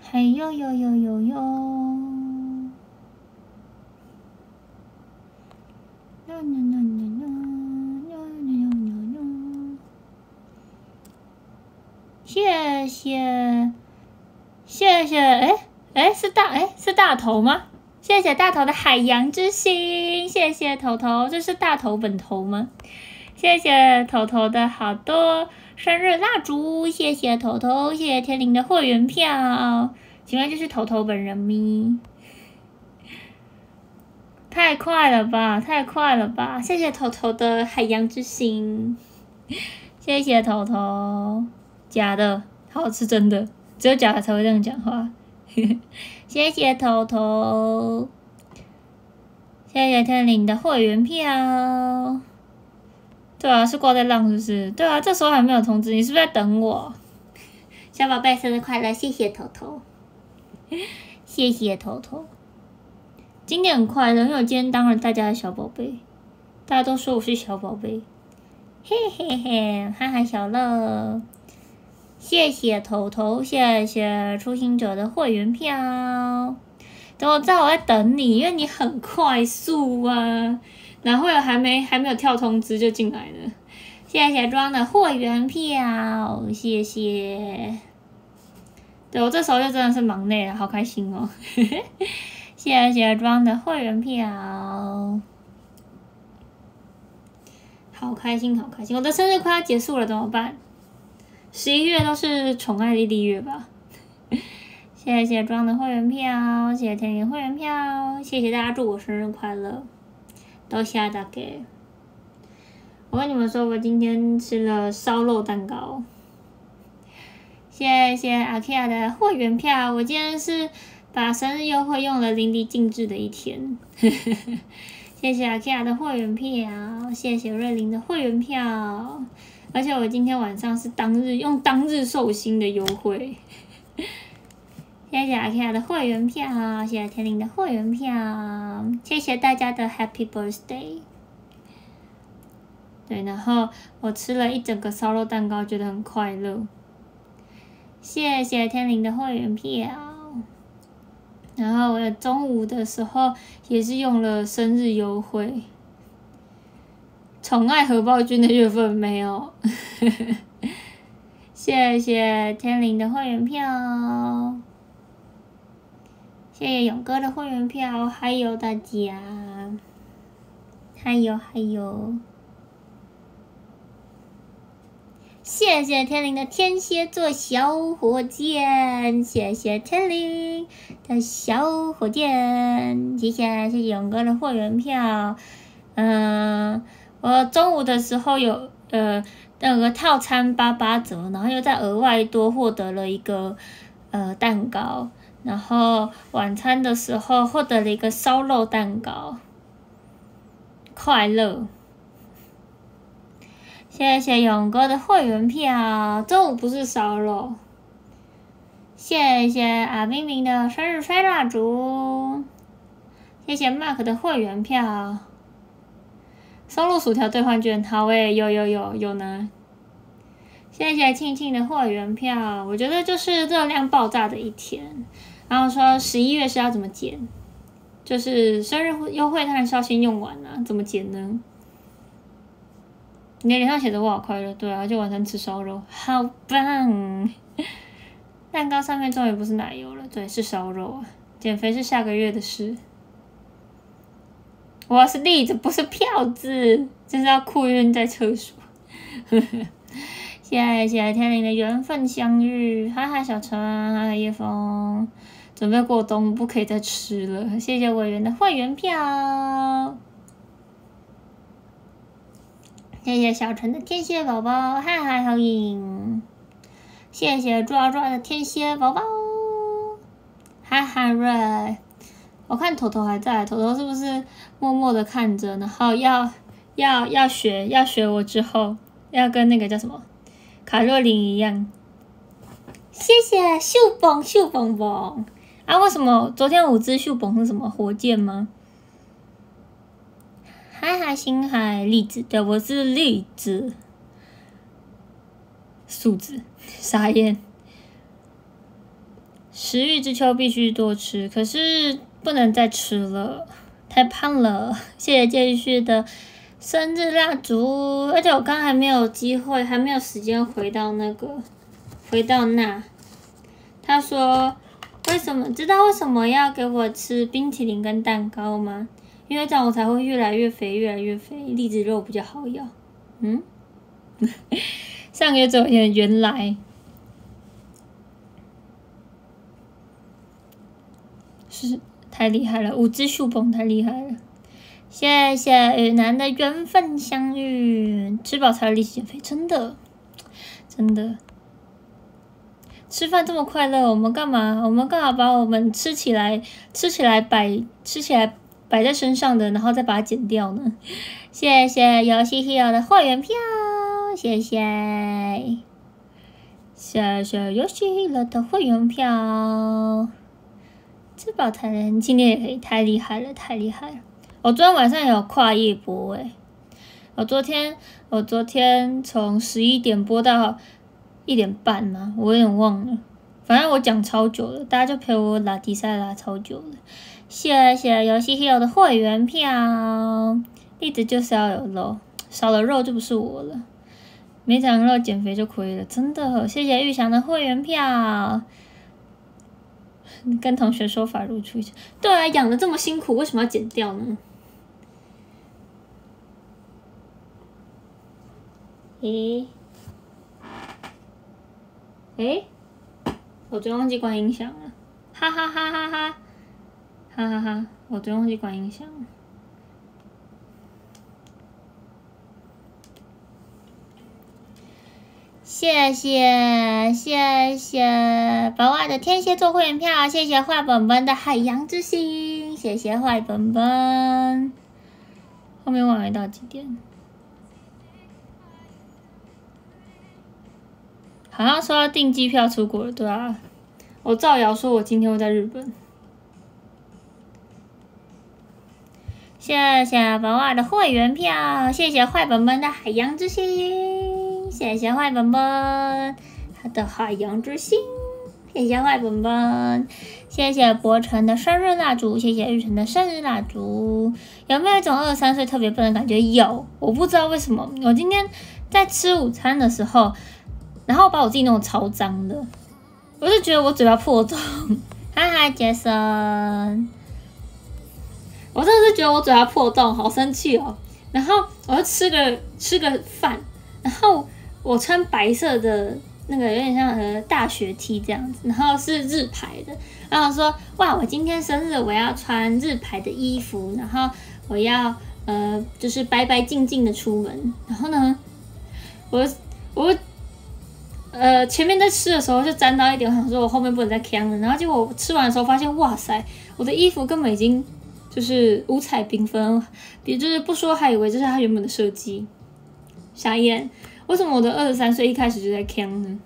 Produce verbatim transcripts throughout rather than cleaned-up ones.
嘿呦呦呦呦呦！啦啦啦啦啦啦啦啦啦！谢谢，谢谢，哎哎，是大哎是大头吗？谢谢大头的海洋之心，谢谢头头，这是大头本头吗？谢谢头头的好多生日蜡烛，谢谢头头，谢谢天灵的会员票，请问这是头头本人咪？太快了吧，太快了吧！谢谢头头的海洋之心，谢谢头头，假的，好是真的，只有假的才会这样讲话。谢谢头头，谢谢天灵的会员票。对啊，是挂在浪是不是？对啊，这时候还没有通知你，是不是在等我？小宝贝生日快乐，谢谢头头，谢谢头头。今天很快乐，因为我今天当了大家的小宝贝，大家都说我是小宝贝，嘿嘿嘿，哈哈小乐。谢谢头头，谢谢初心者的会员票。等我知道我在等你，因为你很快速啊。然后有还没还没有跳通知就进来了，谢谢庄的会员票，谢谢。对我这时候就真的是忙内了，好开心哦！谢谢庄的会员票，好开心，好开心！我的生日快要结束了，怎么办？十一月都是宠爱莉莉月吧？谢谢庄的会员票，谢谢天元会员票，谢谢大家祝我生日快乐。多谢大家！我跟你们说，我今天吃了烧肉蛋糕。谢谢阿 Kia 的会员票，我今天是把生日优惠用了淋漓尽致的一天。谢谢阿 Kia 的会员票，谢谢瑞玲的会员票，而且我今天晚上是当日用当日寿星的优惠。谢谢阿 K 的会员票，谢谢天灵的会员票，谢谢大家的 Happy Birthday。对，然后我吃了一整个烧肉蛋糕，觉得很快乐。谢谢天灵的会员票。然后我中午的时候也是用了生日优惠。宠爱荷包君的月份没有。谢谢天灵的会员票。谢谢勇哥的会员票，还有大家，还有还有，谢谢天灵的天蝎座小火箭，谢谢天灵的小火箭，谢谢谢谢勇哥的会员票。嗯，我中午的时候有呃那个套餐八八折，然后又再额外多获得了一个呃蛋糕。然后晚餐的时候获得了一个烧肉蛋糕，快乐。谢谢勇哥的会员票，中午不是烧肉。谢谢阿明明的生日吹蜡烛，谢谢 Mark 的会员票。松露薯条兑换券，好诶，有有有有呢。谢谢庆庆的会员票，我觉得就是热量爆炸的一天。然后说十一月是要怎么减？就是生日优惠当然是要先用完啊，怎么减呢？你的脸上写着我好快乐，对啊，就晚上吃烧肉，好棒！蛋糕上面终于不是奶油了，对，是烧肉啊。减肥是下个月的事。我是例子，不是票子，就是要哭晕在厕所。谢谢天灵的缘分相遇，哈哈小陈，哈哈叶枫。准备过冬，不可以再吃了。谢谢委员的会员票，谢谢小陈的天蝎宝宝，嗨嗨好影，谢谢抓抓的天蝎宝宝，哈哈瑞。我看头头还在，头头是不是默默的看着，然后要要要学要学我之后，要跟那个叫什么卡洛琳一样。谢谢秀蹦秀蹦蹦。啊，为什么昨天五只秀蹦是什么火箭吗？嗨嗨，星海栗子，对，我是栗子，树子，傻眼。 食欲之秋必须多吃，可是不能再吃了，太胖了。谢谢继续的生日蜡烛，而且我刚还没有机会，还没有时间回到那个，回到那。他说，为什么知道为什么要给我吃冰淇淋跟蛋糕吗？因为这样我才会越来越肥，越来越肥，栗子肉比较好咬。嗯，上个月昨天原来是太厉害了，五只树崩太厉害了。谢谢与男的缘分相遇，吃饱才有力气减肥，真的，真的。吃饭这么快乐，我们干嘛？我们干嘛把我们吃起来、吃起来摆、吃起来摆在身上的，然后再把它剪掉呢？谢谢游戏 Hero 的会员票，谢谢，谢谢游戏 Hero 的会员票。吃饱才能，今天也可以，太厉害了，太厉害了！我昨天晚上有跨夜播诶、欸，我昨天我昨天从十一点播到一点半嘛，我有点忘了，反正我讲超久了，大家就陪我拉迪赛拉超久了。谢谢游戏 Hero 的会员票，栗子就是要有肉，少了肉就不是我了，没长肉减肥就亏了，真的。谢谢玉祥的会员票。跟同学说法如出一辙。对啊，养的这么辛苦，为什么要剪掉呢？诶、欸，诶、欸，我昨天忘记关音响了，哈哈哈哈哈，哈哈哈，我昨天忘记关音响了。谢谢谢谢宝娃的天蝎座会员票，谢谢坏本本的海洋之心，谢谢坏本本。后面晚没到几点？好像说要订机票出国了，对啊。我造谣说我今天会在日本。谢谢宝娃的会员票，谢谢坏本本的海洋之心，谢谢坏本本他的海洋之心，谢谢坏本本，谢谢博成的生日蜡烛，谢谢玉成的生日蜡烛。有没有一种二十三岁特别笨的感觉？有，我不知道为什么。我今天在吃午餐的时候，然后把我自己弄得超脏的，我就觉得我嘴巴破洞。哈哈，杰森。我真的是觉得我嘴巴破洞，好生气哦。然后我就吃个吃个饭，然后我穿白色的那个有点像呃大学 T 这样子，然后是日牌的。然后我说哇，我今天生日，我要穿日牌的衣服，然后我要呃就是白白净净的出门。然后呢，我我呃前面在吃的时候就沾到一点，我想说我后面不能再呛了。然后结果我吃完的时候发现，哇塞，我的衣服根本已经。就是五彩缤纷，也就是不说还以为这是他原本的设计，傻眼。为什么我的二十三岁一开始就在呛呢？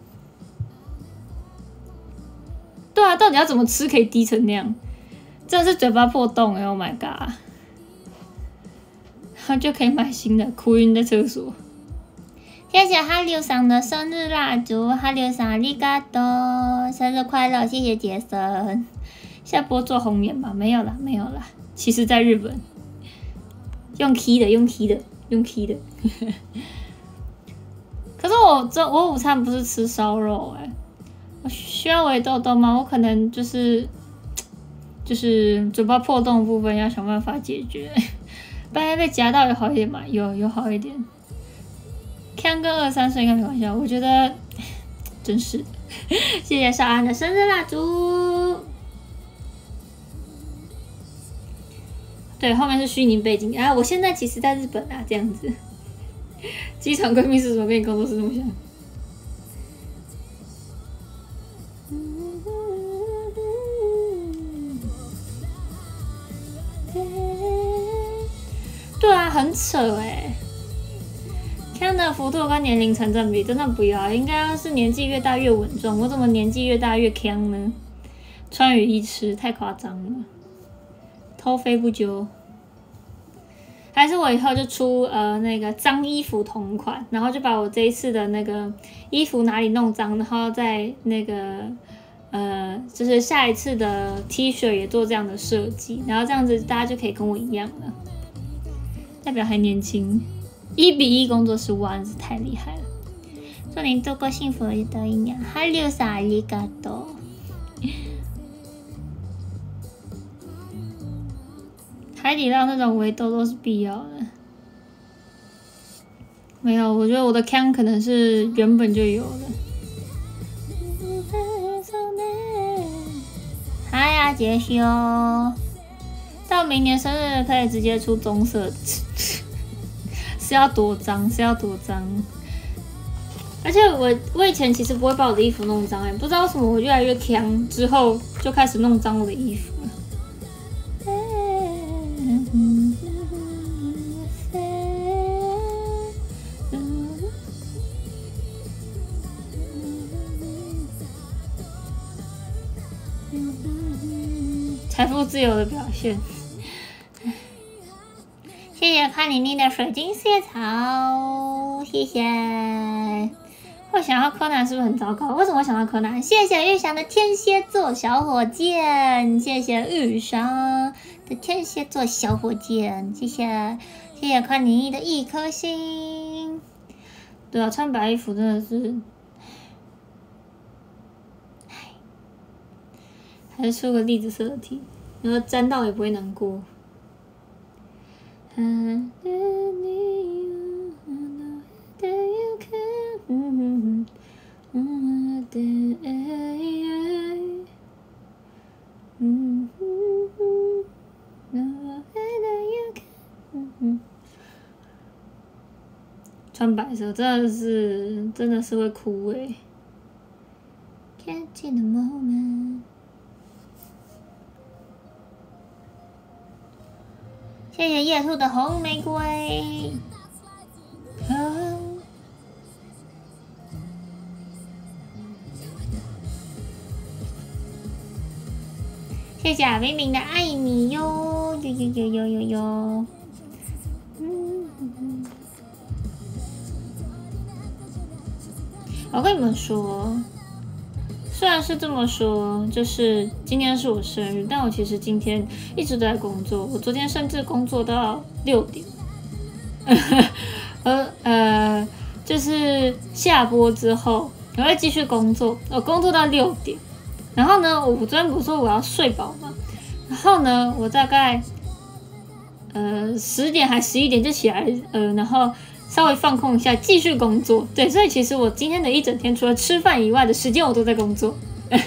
对啊，到底要怎么吃可以低成那样？真的是嘴巴破洞哎 ！Oh my god！ 然后就可以买新的，哭晕在厕所。谢谢哈六桑的生日蜡烛，哈六桑阿里嘎多，生日快乐！谢谢杰森。下播做红颜吧？没有啦，没有啦。其实，在日本用 key 的，用 key 的，用 key 的。可是我这我午餐不是吃烧肉哎、欸，我需要围痘痘吗？我可能就是就是嘴巴破洞的部分要想办法解决。不然被夹到有好一点嘛？有有好一点。看跟二三岁应该没关系，我觉得真是。谢谢少安的生日蜡烛。对，后面是虚拟背景啊！我现在其实在日本啊，这样子。机场闺蜜是什么？跟你工作室这么像？对啊，很扯哎！看的幅度跟年龄成正比，真的不要，应该是年纪越大越稳重。我怎么年纪越大越强呢？穿雨衣吃太夸张了。偷飞不究，还是我以后就出呃那个脏衣服同款，然后就把我这一次的那个衣服哪里弄脏，然后在那个呃，就是下一次的 T 恤也做这样的设计，然后这样子大家就可以跟我一样了，代表还年轻。一比一工作室哇，真是太厉害了！祝您度过幸福的一年。哈溜萨阿里嘎多。海底捞那种围兜都是必要的。没有，我觉得我的腔可能是原本就有的。嗨呀，杰修！到明年生日可以直接出棕色，是要多脏？是要多脏？而且我我以前其实不会把我的衣服弄脏哎、欸，不知道为什么我越来越强，之后就开始弄脏我的衣服了。财富自由的表现。谢谢卡妮妮的水晶蟹草，谢谢。我想到柯南是不是很糟糕？为什么会想到柯南？谢谢玉祥的天蝎座小火箭，谢谢玉祥的天蝎座小火箭，谢谢谢谢卡妮妮的一颗星。对啊，穿白衣服真的是，还是出个栗子色的题，然后沾到也不会难过。嗯。穿白色真的是真的是会哭诶。Catch in the moment。谢谢夜兔的红玫瑰。啊谢谢明明的爱你哟，哟哟哟哟哟哟。嗯嗯嗯。我跟你们说，虽然是这么说，就是今天是我生日，但我其实今天一直都在工作。我昨天甚至工作到六点，呃呃，就是下播之后，我会继续工作，我工作到六点。然后呢，我昨天不是说我要睡饱嘛，然后呢，我大概呃十点还十一点就起来，呃，然后稍微放空一下，继续工作。对，所以其实我今天的一整天，除了吃饭以外的时间，我都在工作。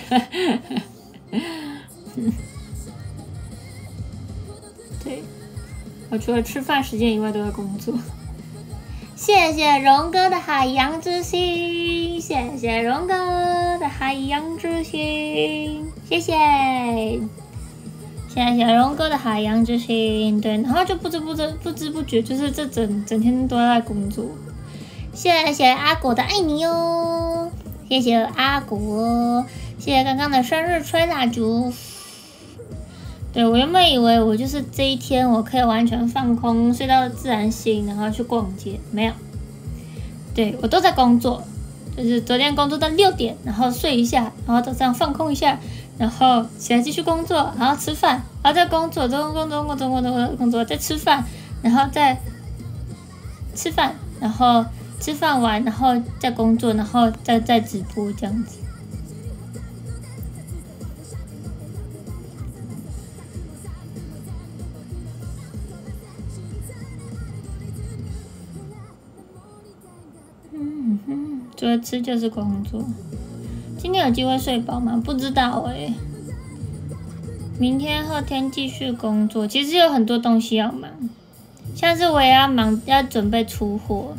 对，我除了吃饭时间以外都在工作。谢谢荣哥的海洋之心，谢谢荣哥的海洋之心，谢谢，谢谢荣哥的海洋之心。对，然后就不知不知不知不觉，就是这整整天都在工作。谢谢阿果的爱你哟，谢谢阿果，谢谢刚刚的生日吹蜡烛。对，我原本以为我就是这一天我可以完全放空，睡到自然醒，然后去逛街，没有。对，我都在工作，就是昨天工作到六点，然后睡一下，然后早上放空一下，然后起来继续工作，然后吃饭，然后再工作，工作工作工作工作工作，再吃饭，然后再吃饭，然后吃饭完，然后再工作，然后再再直播这样子。嗯哼，除了吃就是工作。今天有机会睡饱吗？不知道哎、欸。明天、后天继续工作，其实有很多东西要忙，像是我也要忙，要准备出货。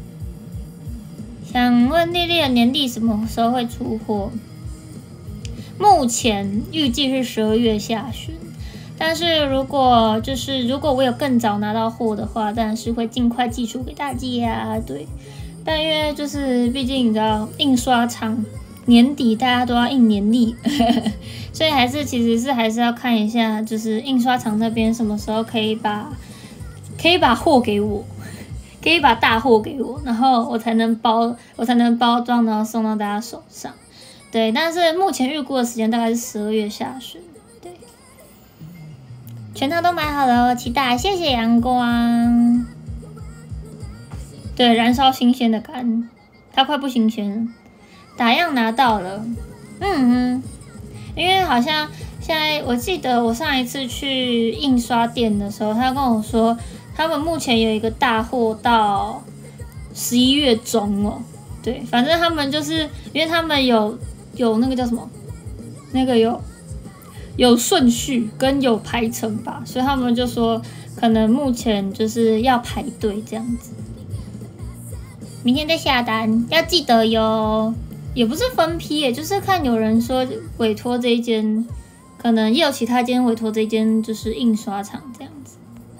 想问丽丽的年历什么时候会出货？目前预计是十二月下旬，但是如果就是如果我有更早拿到货的话，当然是会尽快寄出给大家。对。但因为就是毕竟你知道印刷厂年底大家都要印年历，所以还是其实是还是要看一下，就是印刷厂那边什么时候可以把可以把货给我，可以把大货给我，然后我才能包我才能包装，然后送到大家手上。 对，但是目前预估的时间大概是十二月下旬。对，全套都买好了哦，期待，谢谢阳光。对，燃烧新鲜的肝，它快不新鲜了。打样拿到了，嗯嗯，因为好像现在我记得我上一次去印刷店的时候，他跟我说他们目前有一个大货到十一月中哦。对，反正他们就是因为他们有有那个叫什么，那个有有顺序跟有排程吧，所以他们就说可能目前就是要排队这样子。明天再下单，要记得哟。也不是分批耶，就是看有人说委托这一间，可能也有其他间委托这一间，就是印刷厂这样子。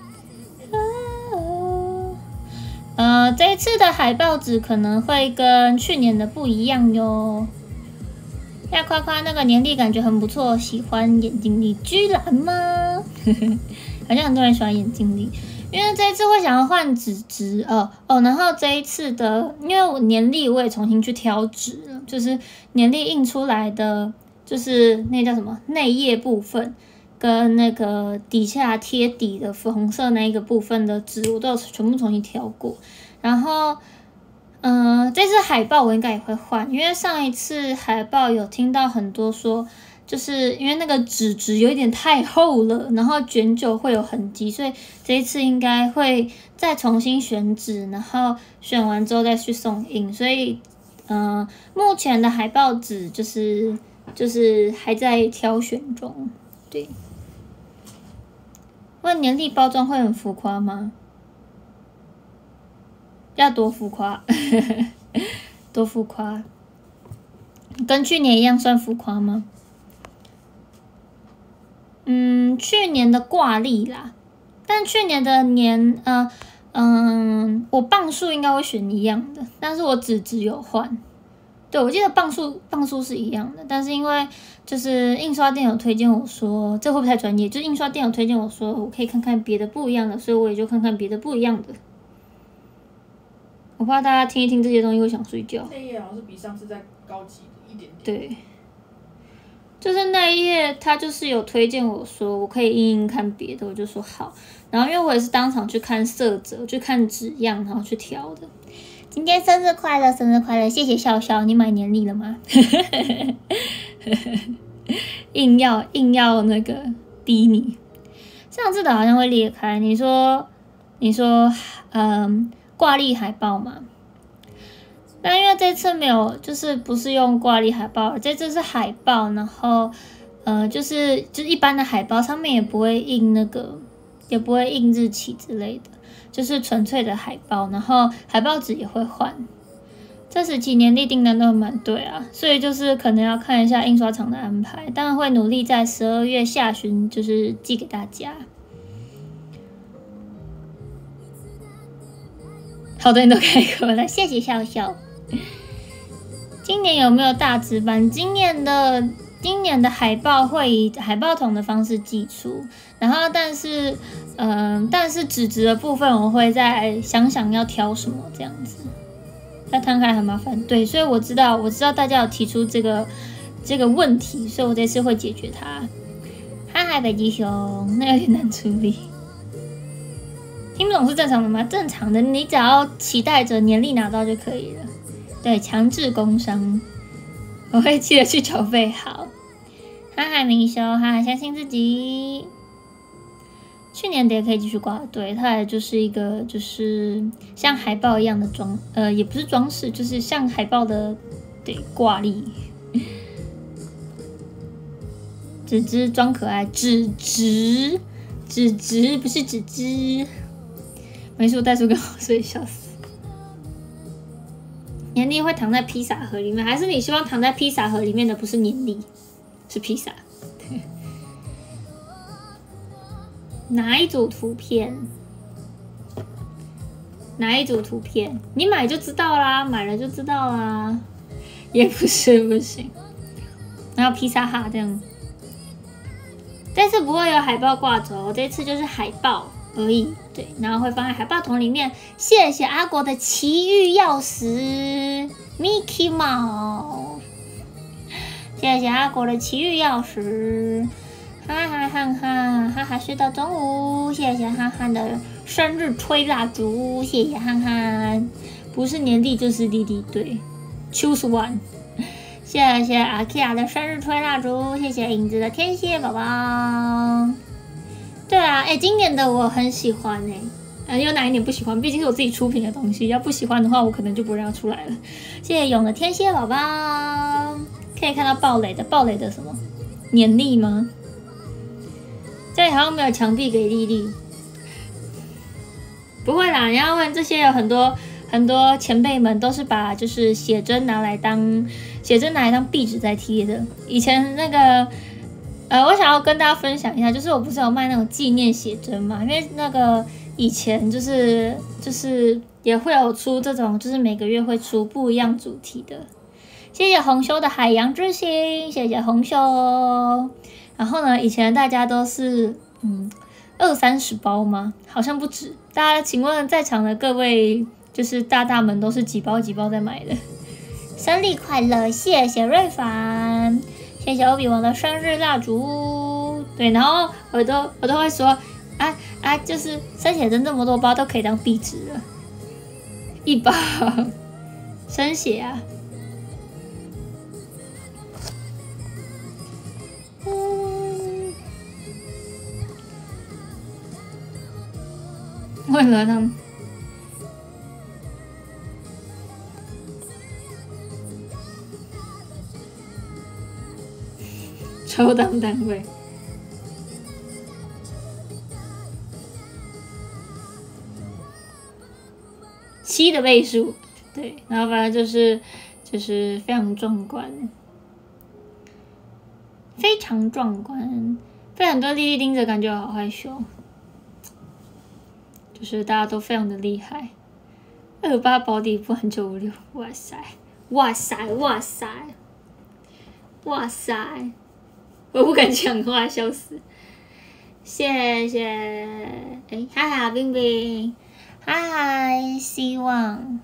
呃，这一次的海报纸可能会跟去年的不一样哟。要夸夸那个年历感觉很不错，喜欢眼睛力，居然吗？好像很多人喜欢眼睛力。因为这一次会想要换纸质哦哦，然后这一次的，因为我年历我也重新去挑纸了，就是年历印出来的，就是那叫什么内页部分跟那个底下贴底的粉红色那一个部分的纸，我都有全部重新挑过。然后，嗯、呃，这次海报我应该也会换，因为上一次海报有听到很多说。就是因为那个纸质有一点太厚了，然后卷久会有痕迹，所以这一次应该会再重新选纸，然后选完之后再去送印。所以，嗯、呃，目前的海报纸就是就是还在挑选中。对，问年历包装会很浮夸吗？要多浮夸？多浮夸？跟去年一样算浮夸吗？嗯，去年的挂历啦，但去年的年，呃，嗯，我磅数应该会选一样的，但是我纸质有换。对，我记得磅数磅数是一样的，但是因为就是印刷店有推荐我说，这会不会太专业？就印刷店有推荐我说，我可以看看别的不一样的，所以我也就看看别的不一样的。我怕大家听一听这些东西会想睡觉。 那页好像是比上次再高级一点点。 对。就是那一页，他就是有推荐我说我可以印印看别的，我就说好。然后因为我也是当场去看色泽，去看纸样，然后去挑的。今天生日快乐，生日快乐！谢谢笑笑，你买年历了吗？硬要硬要那个逼你，上次的好像会裂开。你说你说嗯挂历海报嘛？但因为这次没有，就是不是用挂历海报，这次是海报，然后，呃，就是就是一般的海报上面也不会印那个，也不会印日期之类的，就是纯粹的海报，然后海报纸也会换。这时期年历订单都蛮对啊，所以就是可能要看一下印刷厂的安排，当然会努力在十二月下旬就是寄给大家。好多人都开口了，谢谢笑笑。今年有没有大纸版？今年的今年的海报会以海报筒的方式寄出，然后但是，嗯、呃，但是纸质的部分我会再想想要挑什么这样子。要摊开很麻烦，对，所以我知道我知道大家有提出这个这个问题，所以我这次会解决它。嗨嗨，北极熊，那有点难处理。听不懂是正常的吗？正常的，你只要期待着年历拿到就可以了。对，强制工伤，我会记得去缴费。好，哈哈，明修，哈哈，相信自己。去年的也可以继续挂，对，它也就是一个就是像海报一样的装，呃，也不是装饰，就是像海报的对挂历。纸质装可爱，纸质，纸质不是纸质。没说袋鼠跟我睡，笑死。年历会躺在披萨盒里面，还是你希望躺在披萨盒里面的不是年历，是披萨？哪一组图片？哪一组图片？你买就知道啦，买了就知道啦。也不是不行，然后披萨哈这样。这次不会有海报挂轴，这次就是海报而已。对，然后会放在海报桶里面。谢谢阿国的奇遇钥匙 ，Mickey Mouse。 谢谢阿果的奇遇钥匙，哈哈哈哈哈哈睡到中午，谢谢憨憨的生日吹蜡烛，谢谢憨憨，不是年历就是弟弟，对 ，choose one。谢谢阿 Kia 的生日吹蜡烛，谢谢影子的天蝎宝宝。对啊，哎、欸，今年的我很喜欢哎、欸，呃，有哪一年不喜欢？毕竟是我自己出品的东西，要不喜欢的话，我可能就不让它出来了。谢谢勇的天蝎宝宝，可以看到暴雷的暴雷的什么年历吗？这里好像没有墙壁给丽丽，不会啦，你要问这些有很多。很多前辈们都是把就是写真拿来当写真拿来当壁纸在贴的。以前那个呃，我想要跟大家分享一下，就是我不是有卖那种纪念写真嘛？因为那个以前就是就是也会有出这种，就是每个月会出不一样主题的。谢谢红修的海洋之心，谢谢红修。然后呢，以前大家都是嗯二三十包吗？好像不止。大家请问在场的各位。就是大大们都是几包几包在买的，生日快乐！谢谢瑞凡，谢谢欧比王的生日蜡烛。对，然后我都我都会说啊啊，就是生写真这么多包都可以当壁纸了，一包生写啊。嗯，为了让。抽当单位，七的倍数，对，然后反正就是就是非常壮观，非常壮观，被很多莉莉盯着，感觉好害羞，就是大家都非常的厉害，二八保底不含九五六，哇塞，哇塞，哇塞，哇塞。我不敢讲话，笑死！谢谢，哎，嗨嗨，冰冰，嗨嗨，希望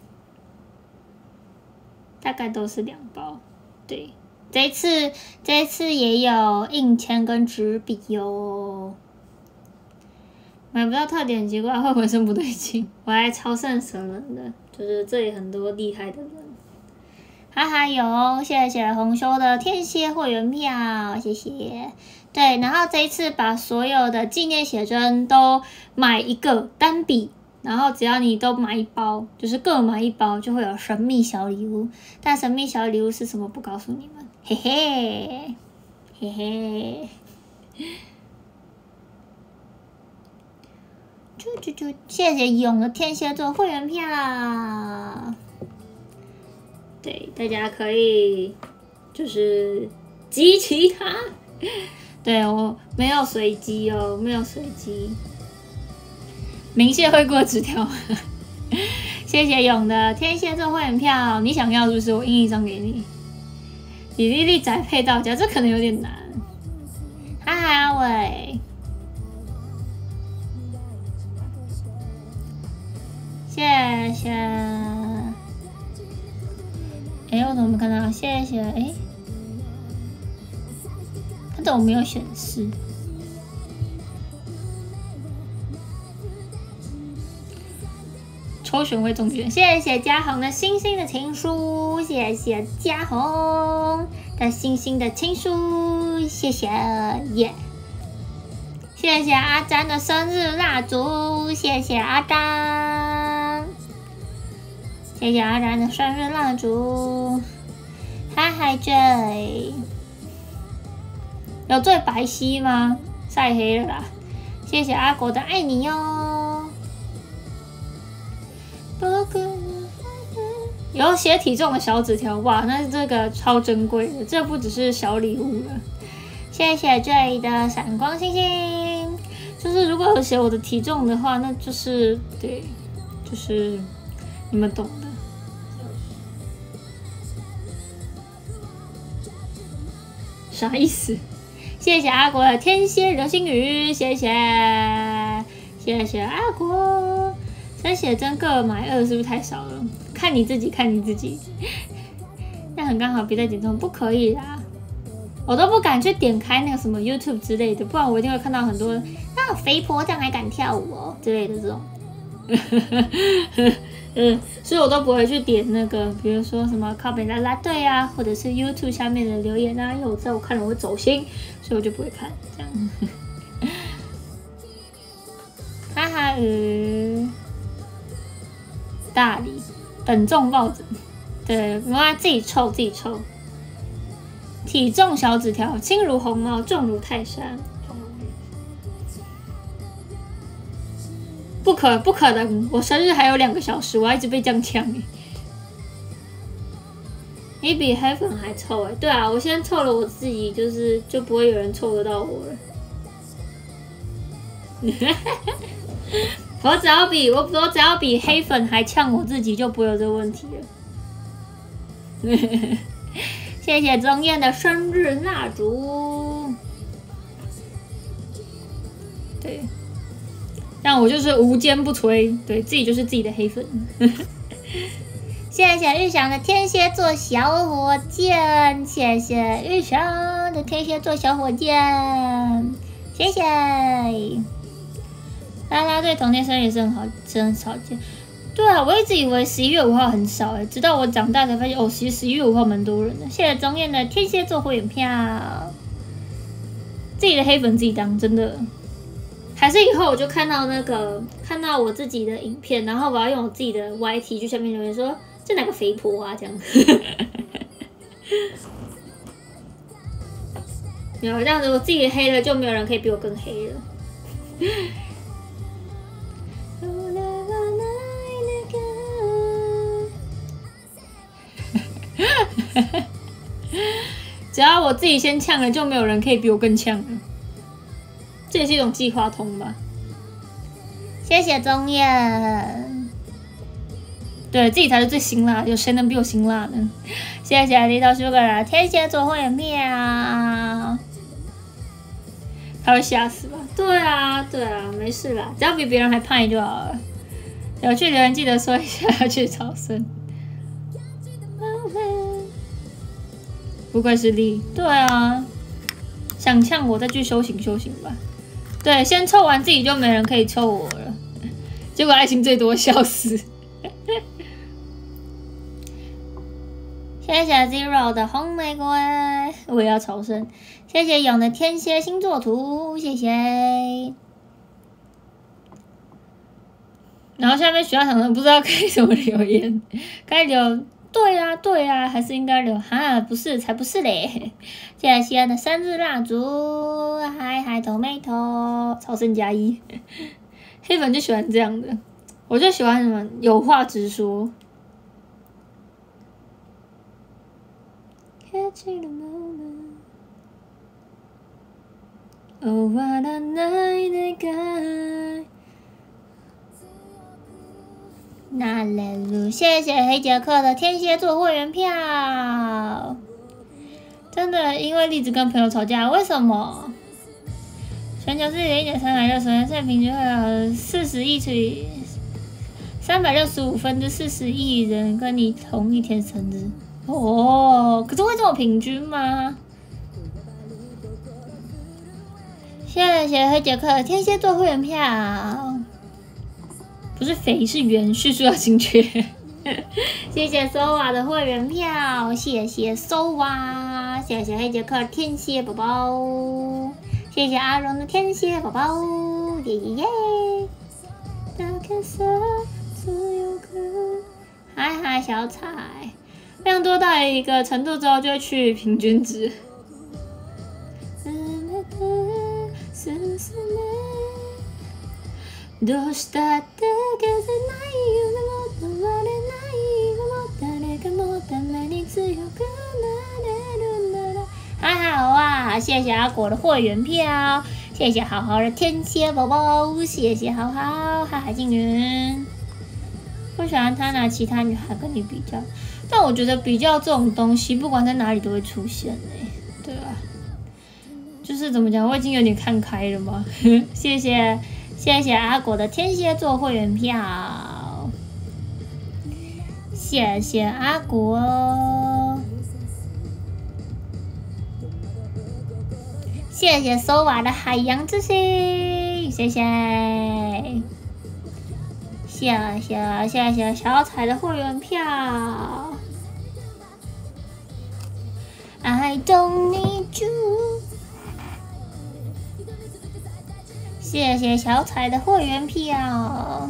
大概都是两包，对，这一次这一次也有印签跟纸笔哟，买不到特点奇怪，会浑身不对劲，我还超圣神人的，就是这里很多厉害的人。哈哈有，谢谢红修的天蝎会员票，谢谢。对，然后这一次把所有的纪念写真都买一个单笔，然后只要你都买一包，就是各买一包，就会有神秘小礼物。但神秘小礼物是什么？不告诉你们，嘿嘿，嘿嘿。啾啾啾！谢谢勇的天蝎座会员票。对，大家可以就是集齐它。对，我没有随机哦，没有随机。明谢会过纸条。谢谢勇的天蝎座会员票，你想要是不是？我印一张给你。比莉莉宅配到家，这可能有点难。嗨嗨，阿伟。谢谢。哎，我怎么没看到？谢谢。哎，它怎么没有显示？抽选会中选，谢谢嘉宏的星星的情书，谢谢嘉宏的星星的情书，谢谢耶。谢谢阿詹的生日蜡烛，谢谢阿詹。谢谢阿然的生日蜡烛，嗨嗨 J， 有最白皙吗？晒黑了啦！谢谢阿国的爱你哟。有写体重的小纸条，哇，那这个超珍贵的，这不只是小礼物了。谢谢 J 的闪光星星，就是如果有写我的体重的话，那就是对，就是你们懂的。啥意思？谢谢阿国的天蝎流星雨，谢谢谢谢阿国。生写真各买二是不是太少了？看你自己，看你自己。那很刚好别再减重，不可以啦。 我都不敢去点开那个什么 YouTube 之类的，不然我一定会看到很多那肥婆这样还敢跳舞哦之类的这种。嗯，所以我都不会去点那个，比如说什么靠北啦啦队啊，或者是 YouTube 下面的留言啊，因为我知道我看了我会走心，所以我就不会看这样。哈哈鱼，大理本重抱枕，对，没关系，自己凑自己凑。体重小纸条，轻如鸿毛，重如泰山。不可不可能！我生日还有两个小时，我还一直被这样呛哎。你比黑粉还臭哎！对啊，我先凑了我自己，就是就不会有人凑得到我了。我只要比我我只要比黑粉还呛我自己，就不会有这个问题了。谢谢钟燕的生日蜡烛。对。但我就是无坚不摧，对自己就是自己的黑粉。谢谢玉祥的天蝎座小火箭，谢谢玉祥的天蝎座小火箭，谢谢。啦啦队同天生也是很好，真少见。对啊，我一直以为十一月五号很少哎，直到我长大才发现哦，其实十一月五号蛮多人的。谢谢钟燕的天蝎座会员票，自己的黑粉自己当，真的。还是以后我就看到那个看到我自己的影片，然后我要用我自己的 Y T 去下面留言说这哪个肥婆啊这样。没有这样子，我自己黑了就没有人可以比我更黑了。只要我自己先呛了，就没有人可以比我更呛了。这也是一种计划通吧。谢谢钟燕，对自己才是最辛辣，有谁能比我辛辣呢？谢谢Little Sugar 天蝎座会员票，他会吓死吧？对啊，对啊，没事啦，只要比别人还胖就好了。有去留言记得说一下要去朝圣。不愧是力，对啊，想呛我再去修行修行吧。对，先凑完自己就没人可以凑我了，结果爱心最多，笑死。谢谢 Zero 的红玫瑰，我也要朝圣。谢谢勇的天蝎星座图，谢谢。然后下面许下想说不知道该怎么留言，该留对啊对啊，还是应该留哈，不是才不是嘞。谢谢西安的生日蜡烛，嗨嗨头妹头，朝圣加一。黑粉就喜欢这样的，我就喜欢什么有话直说。終わらない願い。那来路，谢谢黑杰克的天蝎座会员票。真的，因为栗子跟朋友吵架，为什么？全球是一点三百六十元，现在平均会有四十亿除以三百六十五分之四十亿人跟你同一天生日。哦，可是会这么平均吗？谢谢黑杰克的天蝎座会员票。不是肥是圆，叙述要精确。谢谢 Sova 的会员票，谢谢 Sova， 谢谢黑杰克天蝎宝宝，谢谢阿荣的天蝎宝宝，耶耶耶！嗨嗨小彩，量多到一个程度之后就会去平均值。どうしたって消せない夢も止まれない今も誰かのために強くなれるなら。还好啊，谢谢阿果的会员票，谢谢好好的天蝎宝宝，谢谢好好海海静云。不喜欢他拿其他女孩跟你比较，但我觉得比较这种东西，不管在哪里都会出现诶、欸，对吧？就是怎么讲，我已经有点看开了嘛。谢谢。谢谢阿果的天蝎座会员票，谢谢阿果。 谢谢 Sova 的海洋之心，谢谢，谢谢谢谢小彩的会员票。I don't need you。谢谢小彩的会员票。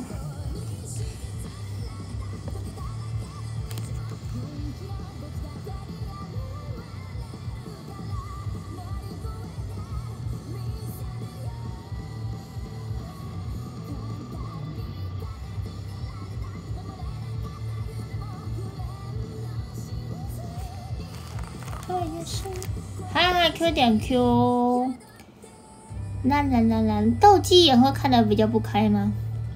嗨 Q 点 Q， 啦啦啦啦，斗鸡眼会看得比较不开吗？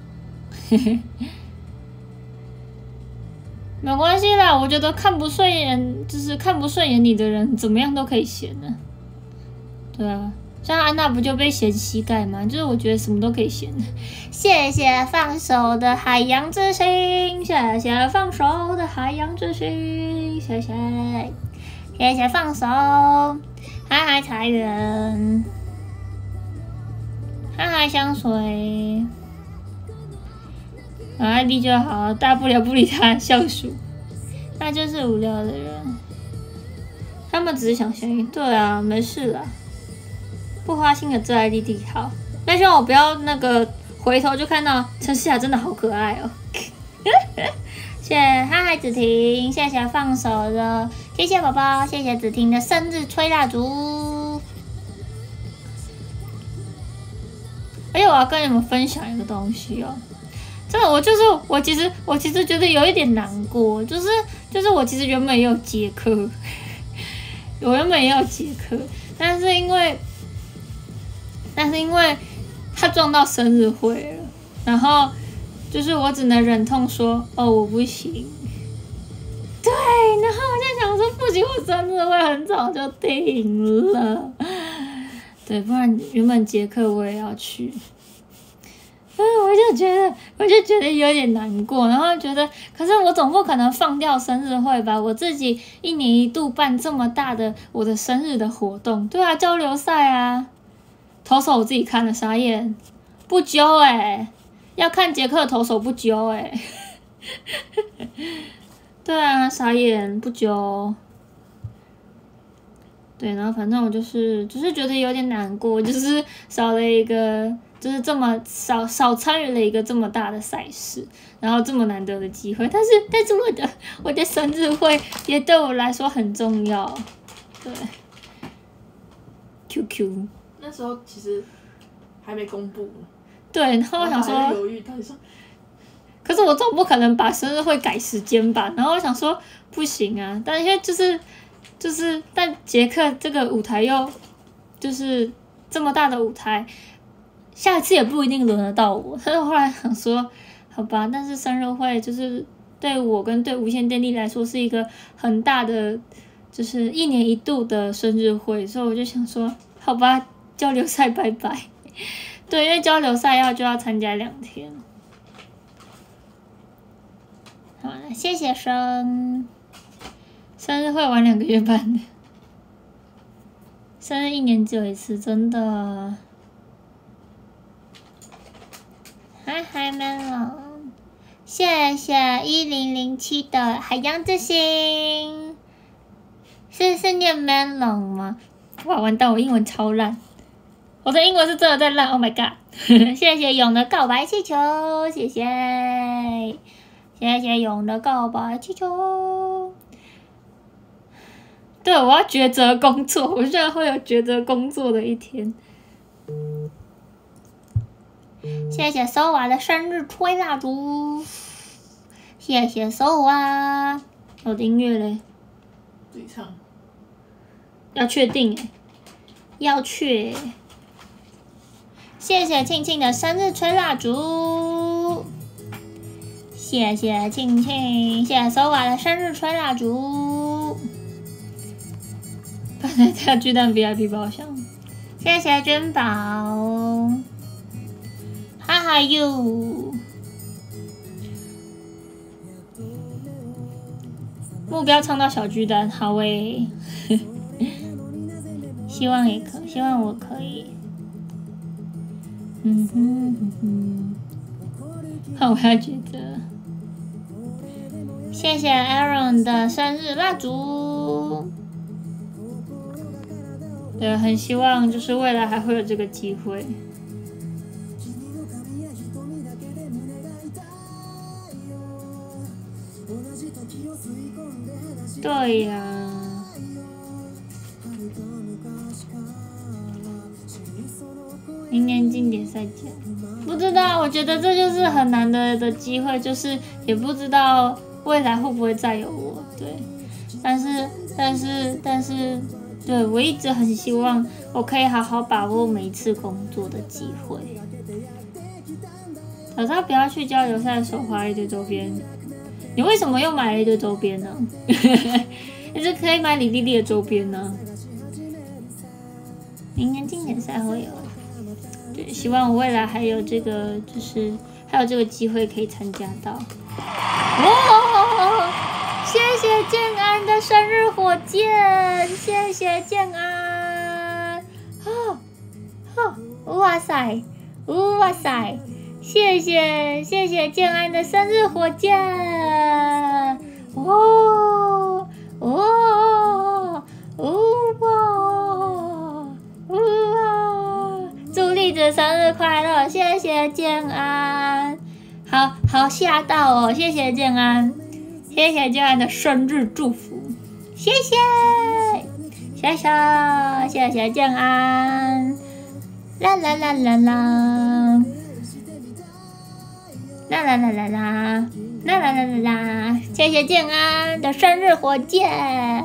没关系啦，我觉得看不顺眼，就是看不顺眼你的人，怎么样都可以嫌的。对啊，像安娜不就被嫌膝盖吗？就是我觉得什么都可以嫌。谢谢放手的海洋之心，谢谢放手的海洋之心，谢谢。谢谢放手，嗨嗨财源，嗨嗨香水，有 I D 就好，大不了不理他，消暑，那就是无聊的人。他们只是想相遇，对啊，没事啦，不花心的这 I D 地好。但希望我不要那个回头就看到陈思雅真的好可爱哦。谢谢嗨嗨子婷，谢谢放手的。谢谢宝宝，谢谢子婷的生日吹蜡烛。而且我要跟你们分享一个东西哦，真的，我就是我其实我其实觉得有一点难过，就是就是我其实原本也有捷克，我原本也有捷克，但是因为但是因为他撞到生日会了，然后就是我只能忍痛说哦我不行。对，然后我就想说，不行，我生日会很早就定了，对，不然原本捷克我也要去，嗯，我就觉得，我就觉得有点难过，然后觉得，可是我总不可能放掉生日会吧？我自己一年一度办这么大的我的生日的活动，对啊，交流赛啊，投手我自己看了，傻眼，不揪哎、欸，要看捷克投手不揪哎、欸。对啊，傻眼不久。对，然后反正我就是，就是觉得有点难过，就是少了一个，就是这么少少参与了一个这么大的赛事，然后这么难得的机会。但是，但是我的我的生日会也对我来说很重要。对 ，Q Q。 那时候其实还没公布。 对，然后我想说， 还犹豫，到底说。 可是我总不可能把生日会改时间吧？然后我想说不行啊，但因为就是就是，但捷克这个舞台又就是这么大的舞台，下一次也不一定轮得到我。但是后来想说，好吧，但是生日会就是对我跟对无线电力来说是一个很大的，就是一年一度的生日会，所以我就想说，好吧，交流赛拜拜。对，因为交流赛要就要参加两天。好了，谢谢生，生日会晚两个月办的，生日一年只有一次，真的。嗨嗨 Melon， 谢谢一零零七的海洋之心，是是念 Melon 吗？哇，完蛋，我英文超烂，我的英文是真的在烂 ，Oh my god！ 谢谢勇的告白气球，谢谢。谢谢勇的告白气球。对，我要抉择工作，我现在会有抉择工作的一天。谢谢 Sova 的生日吹蜡烛，谢谢 Sova。我的音乐嘞？ 自己唱。 要确定哎，要确。谢谢庆庆的生日吹蜡烛。谢谢庆庆，谢谢 Sova 的生日吹蜡烛。本来家巨蛋 V I P 包厢，谢谢君宝，哈哈 you。目标唱到小巨蛋，好诶。 希望也可，希望我可以。嗯哼哼哼，好，我要觉得，谢谢 Aaron 的生日蜡烛。对，很希望就是未来还会有这个机会。对呀、啊，明年经典赛见。不知道，我觉得这就是很难得的机会，就是也不知道未来会不会再有我。对，但是但是但是，对我一直很希望我可以好好把握每一次工作的机会。早知道不要去交流赛手花一堆周边。你为什么又买了一堆周边呢？你是可以买李丽丽的周边呢。明年经典赛会有，对，希望我未来还有这个，就是还有这个机会可以参加到。哇！谢谢建安的生日火箭，谢谢建安。啊啊！哇塞，哇塞！谢谢谢谢建安的生日火箭，哦哦哦哇哇！祝栗子生日快乐，谢谢建安，好好吓到哦，谢谢建安，谢谢建安的生日祝福，谢谢谢谢谢谢建安，啦啦啦啦啦。啦啦啦啦啦，啦啦啦啦啦！谢谢建安的生日火箭，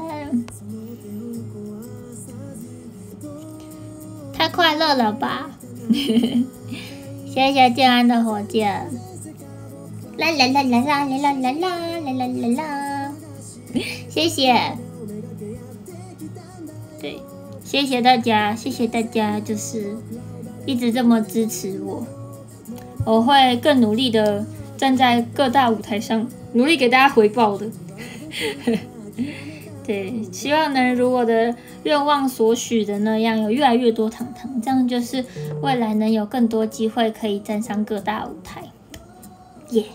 太快乐了吧！谢谢建安的火箭，啦啦啦啦啦啦啦啦啦啦啦啦！谢谢，对，谢谢大家，谢谢大家，就是一直这么支持我。我会更努力的站在各大舞台上，努力给大家回报的。对，希望能如我的愿望所许的那样，有越来越多糖糖，这样就是未来能有更多机会可以站上各大舞台。耶！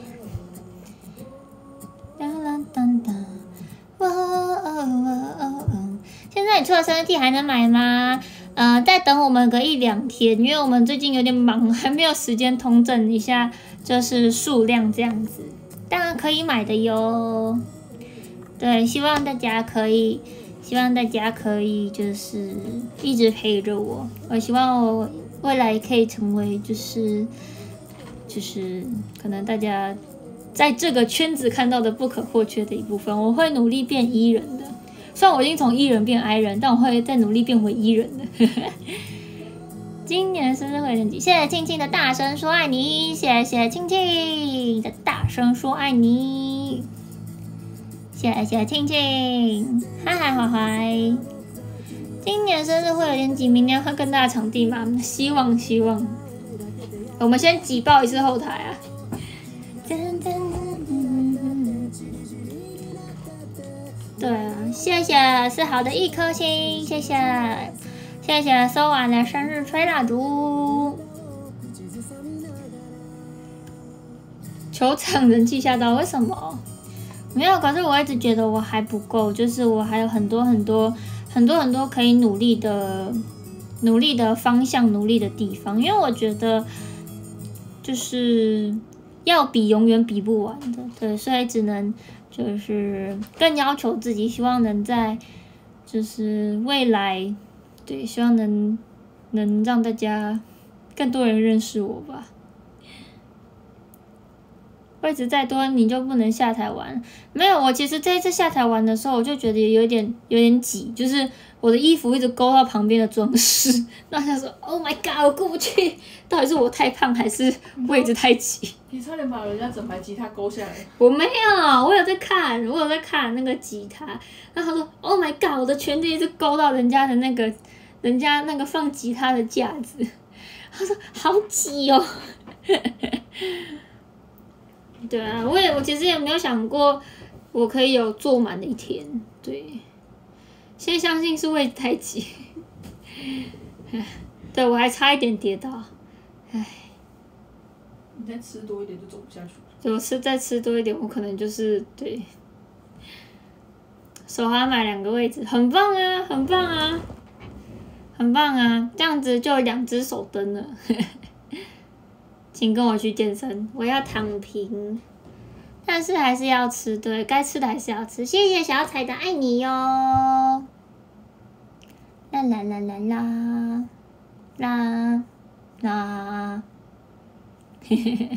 当当当当，哇哦哦哦！现在你出了生日 T 还能买吗？呃，再等我们个一两天，因为我们最近有点忙，还没有时间统整一下，就是数量这样子。当然可以买的哟。对，希望大家可以，希望大家可以就是一直陪着我。我希望我未来可以成为就是就是可能大家在这个圈子看到的不可或缺的一部分。我会努力变 E 人的。虽然我已经从 E 人变 I 人，但我会再努力变回 E 人的。今年生日会人节，谢谢庆庆的大声说爱你，谢谢庆庆的大声说爱你，谢谢庆庆，嗨嗨坏坏。今年生日会有点挤，明年会更大的场地吗？希望希望。我们先挤爆一次后台啊！对啊，谢谢是好的一颗星，谢谢谢谢收完了生日吹蜡烛。球场人气吓到，为什么？没有，可是我一直觉得我还不够，就是我还有很多很多很多很多可以努力的努力的方向，努力的地方，因为我觉得就是要比永远比不完的，对，所以只能就是更要求自己，希望能在就是未来，对，希望能能让大家更多人认识我吧。位置再多你就不能下台玩？没有，我其实这一次下台玩的时候，我就觉得有点有点挤，就是我的衣服一直勾到旁边的装饰，那他说 ：“Oh my god， 我过不去，到底是我太胖还是位置太挤？” 你差点把人家整排吉他勾下来。 我没有，我有在看，我有在看那个吉他。然后他说 ：“Oh my god， 我的裙子一直勾到人家的那个人家那个放吉他的架子。”他说：“好挤哦。”对啊，我也我其实也没有想过我可以有坐满的一天，对，先相信是位置太挤。 对我还差一点跌倒，唉。 你再吃多一点就走不下去了。 对，我吃再吃多一点，我可能就是对。手环买两个位置，很棒啊，很棒啊，很棒啊！这样子就有两只手灯了。请跟我去健身，我要躺平，但是还是要吃，对，该吃的还是要吃。谢谢小彩的爱你哟！啦啦啦啦啦啦啦，嘿嘿嘿。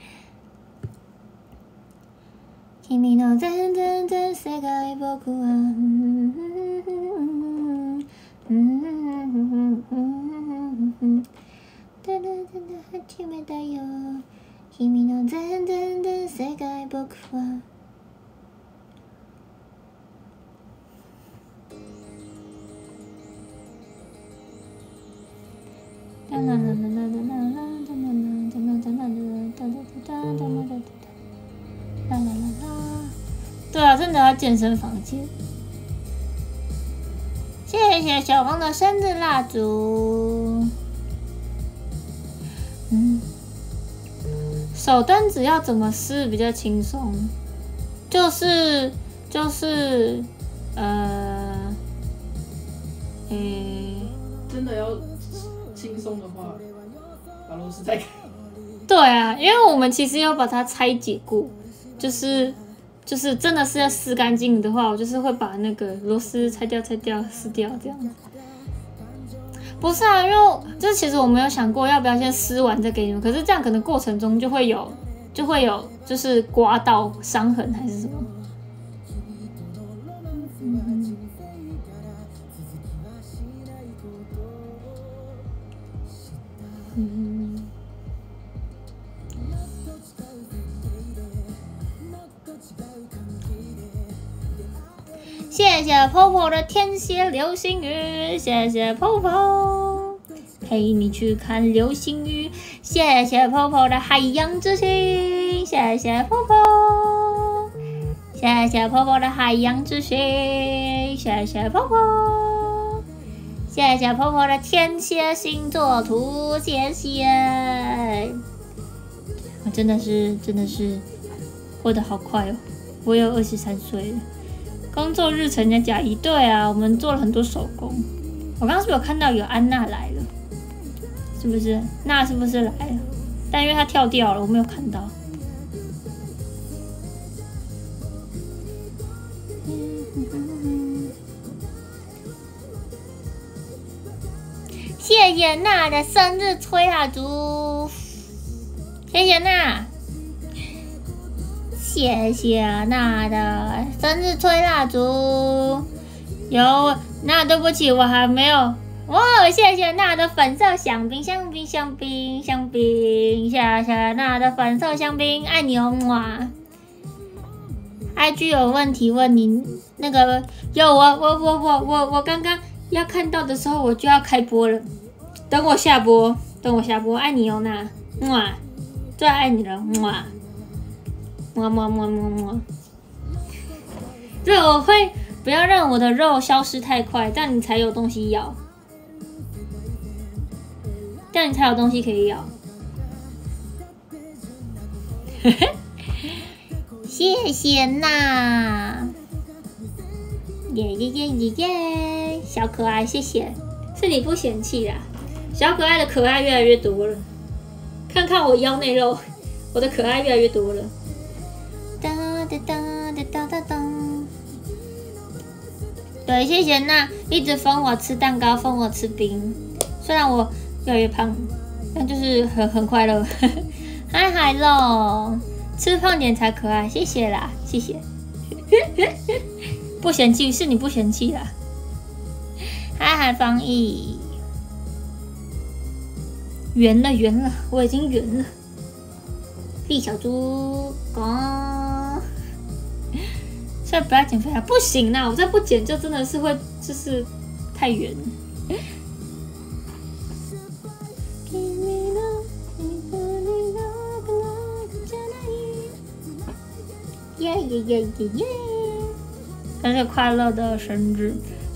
君の全然全世界僕はただただ始めたよ君の全然全世界僕は啦啦啦啦啦啦啦啦啦啦啦！对啊，真的要健身房见。谢谢小芳的生日蜡烛。嗯，手灯只要怎么撕比较轻松？就是就是呃，诶、嗯， 真的要轻松的话，把螺丝拆开。 对啊，因为我们其实有把它拆解过。就是就是真的是要撕干净的话，我就是会把那个螺丝拆掉、拆掉、撕掉这样子。不是啊，因为这其实我没有想过要不要先撕完再给你们，可是这样可能过程中就会有就会有就是刮到伤痕还是什么。嗯嗯。谢谢泡泡的天蝎流星雨，谢谢泡泡陪你去看流星雨，谢谢泡泡的海洋之心，谢谢泡泡，谢谢泡泡的海洋之心，谢谢泡泡，谢谢泡泡的天蝎星座图，谢谢。我真的是真的是过得好快哦，我有二十三岁了。工作日程加加一，对啊，我们做了很多手工。我刚刚是不是有看到有安娜来了？是不是？娜是不是来了？但因为她跳掉了，我没有看到。谢谢娜的生日吹蜡烛，谢谢娜。谢谢娜的生日吹蜡烛，有那对不起，我还没有哇！谢谢娜的粉色香槟，香槟，香槟，香槟，谢谢娜的粉色香槟，爱你哦哇 ！I G 有问题问你，那个有我我我我我我刚刚要看到的时候，我就要开播了，等我下播，等我下播，爱你哦娜哇，最爱你了哇！么么么么么，对，我会不要让我的肉消失太快，这样你才有东西咬，这样你才有东西可以咬。谢谢娜，耶耶耶耶耶，小可爱，谢谢，是你不嫌弃啦，小可爱的可爱越来越多了，看看我腰内肉，我的可爱越来越多了。哒哒哒哒哒哒哒，对，谢谢娜一直分我吃蛋糕，分我吃冰。虽然我越来越胖，但就是很很快乐。嗨嗨喽，吃胖点才可爱，谢谢啦，谢谢。不嫌弃是你不嫌弃啦。嗨嗨方毅，圆了圆了，我已经圆了。毕小猪公，所以不要减肥啊！不行啦，我再不减就真的是会就是太圆。耶耶耶耶耶！生日快乐的生日，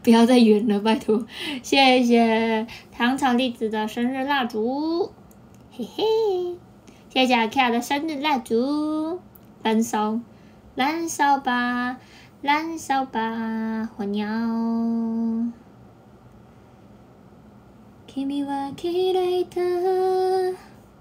不要再圆了，拜托。谢谢糖炒栗子的生日蜡烛，嘿嘿。谢谢阿 K 的生日蜡烛，燃烧，燃烧吧，燃烧吧，火鸟。君は綺麗だ。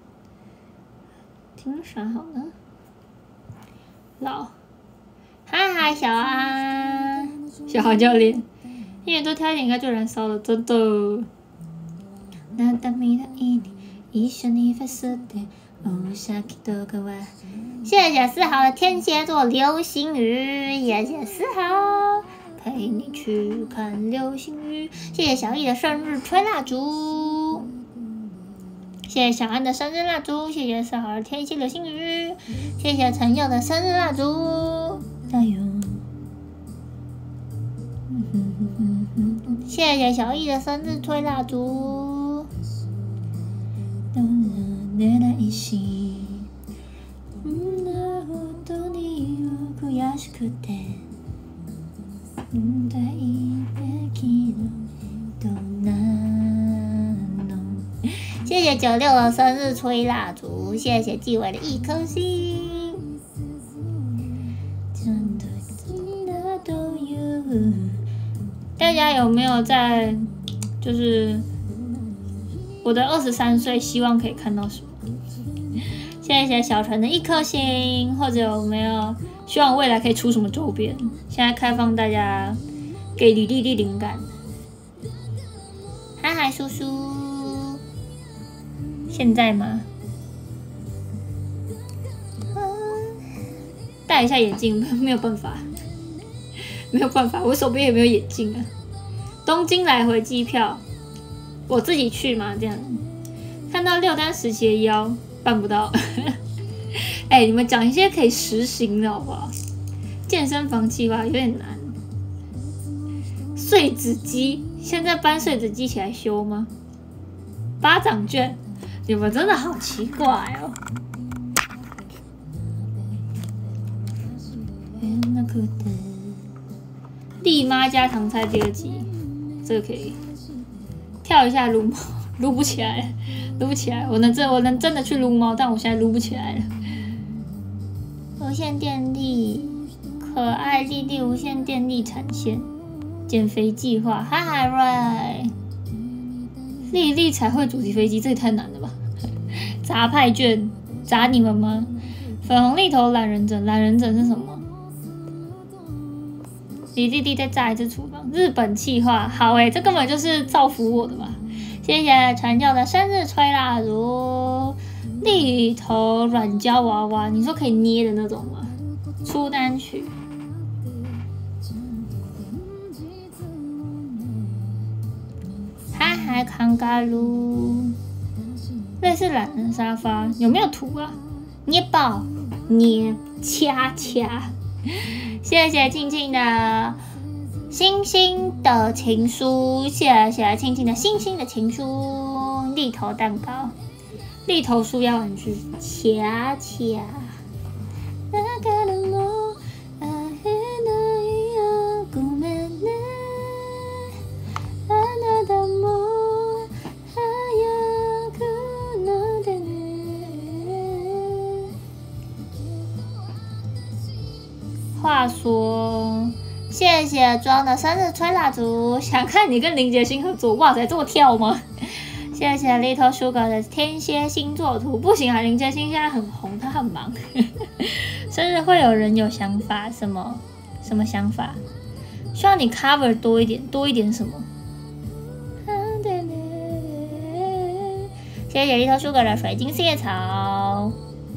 听啥好呢？老，嗨嗨，小安，小韩教练，一年多挑一点应该就燃烧了，真的。那大米的一年，一緒にフェスでおしゃきとかは。谢谢四号的天蝎座流星雨，谢谢四号，陪你去看流星雨。谢谢小易的生日吹蜡烛。谢谢小安的生日蜡烛，谢谢四号的天蝎流星雨，谢谢陈佑的生日蜡烛，加油！谢谢小易的生日吹蜡烛。谢谢九六的生日吹蜡烛，谢谢纪伟的一颗星。大家有没有在，就是我的二十三岁，希望可以看到什么？谢谢小陈的一颗星，或者有没有希望未来可以出什么周边？现在开放大家给李丽丽灵感。嗨嗨，叔叔。现在吗？戴一下眼镜，没有办法，没有办法，我手边也没有眼镜啊。东京来回机票，我自己去嘛，这样看到六单时期的腰办不到。哎、欸，你们讲一些可以实行的好不好？健身房计划有点难。碎纸机，现在搬碎纸机起来修吗？巴掌卷。你们真的好奇怪哦！丽妈家常菜第二集，这个可以跳一下撸猫，撸不起来，撸不起来。我能真我能真的去撸猫，但我现在撸不起来了。无线电力，可爱丽丽无线电力产线，减肥计划，嗨嗨瑞，丽丽才会主题飞机，这也太难了吧！砸派券，砸你们吗？粉红力头懒人枕，懒人枕是什么？李弟弟再炸一次厨房，日本企划，好诶、欸，这根本就是造福我的吧！谢谢传教的生日吹蜡烛，力头软胶娃娃，你说可以捏的那种吗？出单曲。嗨嗨，康嘎噜。类似懒人沙发，有没有图啊？捏爆、捏、掐掐。谢谢庆庆的星星的情书，谢谢庆庆的星星的情书。立头蛋糕，立头舒压玩具，掐掐。话说，谢谢庄的生日吹蜡烛，想看你跟林杰星合作，哇塞，这么跳吗？谢谢 Little Sugar 的天蝎星座图，不行啊，林杰星现在很红，他很忙。生日会有人有想法，什么什么想法？希望你 cover 多一点，多一点什么？谢谢 Little Sugar 的水晶四叶草。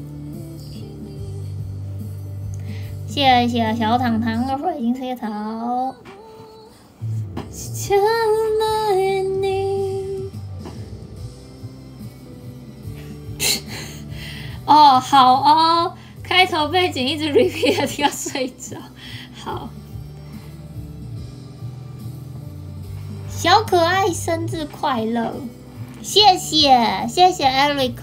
谢谢小糖糖的水晶四叶草。哦，好哦，开头背景一直 repeat 听到睡着。好，小可爱生日快乐！谢谢谢谢 Eric。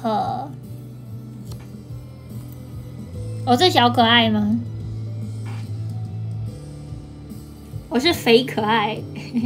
哦，这小可爱吗？ 我是肥可爱。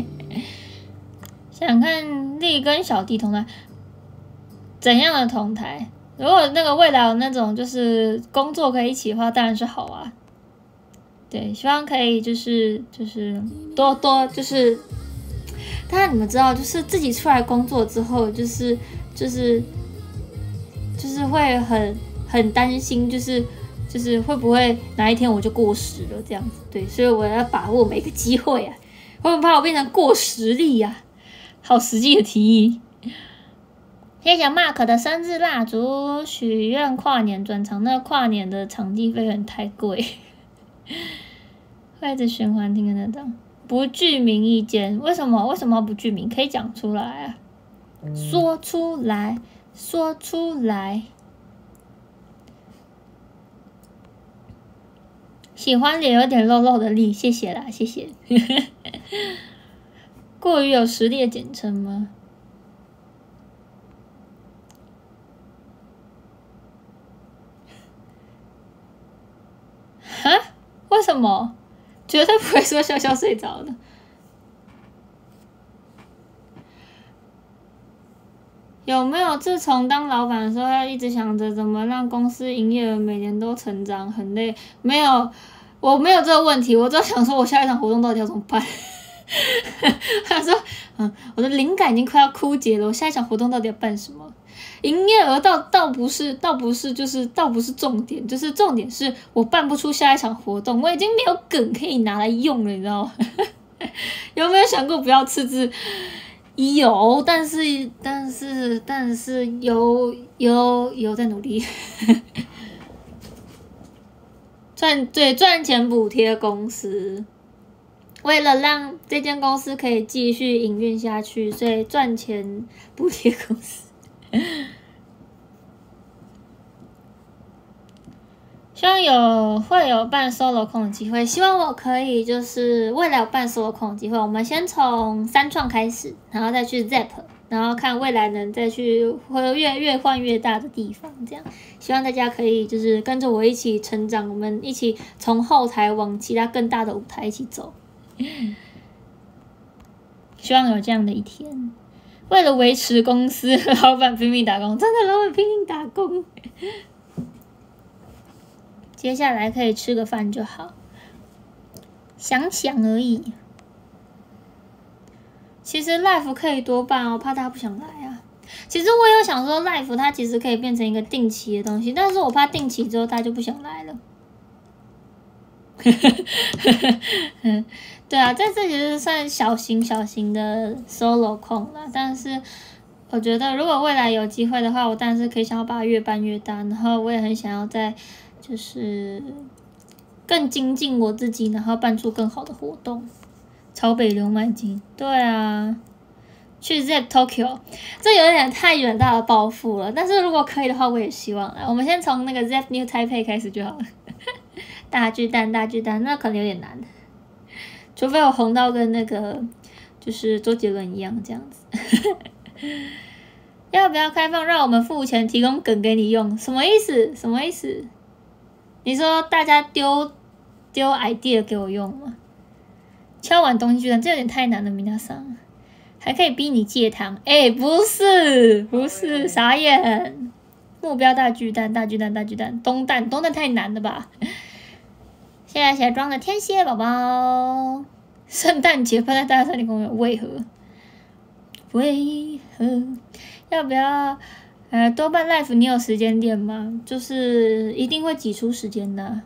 想看力跟小弟同台，怎样的同台？如果那个未来有那种就是工作可以一起的话，当然是好啊。对，希望可以就是就是多多就是，当然你们知道，就是自己出来工作之后，就是就是就是会很很担心，就是就是会不会哪一天我就过时了这样子。对，所以我要把握每个机会啊，我很怕我变成过时力呀、啊。好实际的提议。谢谢 Mark 的生日蜡烛，许愿跨年专场，那跨年的场地费很太贵，会一直循环听的那种。不具名意见，为什么？为什么不具名？可以讲出来啊！说出来，说出来。喜欢脸有点肉肉的力，谢谢啦，谢谢。过于有实力的简称吗？哈？为什么？绝对不会说笑笑睡着的。有没有自从当老板的时候，要一直想着怎么让公司营业额每年都成长，很累？没有，我没有这个问题，我只想说我下一场活动到底要怎么办。他说：“嗯，我的灵感已经快要枯竭了，我下一场活动到底要办什么？营业额倒倒不是，倒不是，就是倒不是重点，就是重点是我办不出下一场活动，我已经没有梗可以拿来用了，你知道吗？有没有想过不要赤字？有，但是但是但是有有有在努力。”赚对赚钱补贴公司，为了让这间公司可以继续营运下去，所以赚钱补贴公司。希望有会有办 solo 控的机会，希望我可以就是未来有办 solo 控的机会，我们先从三创开始，然后再去 Zap， 然后看未来能再去会越越换越大的地方，这样希望大家可以就是跟着我一起成长，我们一起从后台往其他更大的舞台一起走。希望有这样的一天。为了维持公司，老板拼命打工，真的老板拼命打工。接下来可以吃个饭就好，想想而已。其实 live 可以多办哦，怕大家不想来啊。其实我有想说 live 它其实可以变成一个定期的东西，但是我怕定期之后大家就不想来了。对啊，这次其实算小型小型的 solo 控啦，但是我觉得如果未来有机会的话，我当然是可以想要把它越办越大，然后我也很想要在就是更精进我自己，然后办出更好的活动，朝北流迈进。对啊，去 Zap Tokyo， 这有点太远大的抱负了，但是如果可以的话，我也希望啊。我们先从那个 Zap New Taipei 开始就好了。大巨蛋，大巨蛋，那可能有点难，除非我红到跟那个就是周杰伦一样这样子。要不要开放让我们付钱提供梗给你用？什么意思？什么意思？你说大家丢丢 idea 给我用吗？敲完东西巨蛋，这有点太难了，皆さん。还可以逼你戒糖？哎、欸，不是，不是，傻眼。目标大巨蛋，大巨蛋，大巨蛋，东蛋，东蛋太难了吧？谢谢小庄的天蝎宝宝。圣诞节办在大森林公园，为何？为何？要不要呃多办 live？ 你有时间点吗？就是一定会挤出时间的。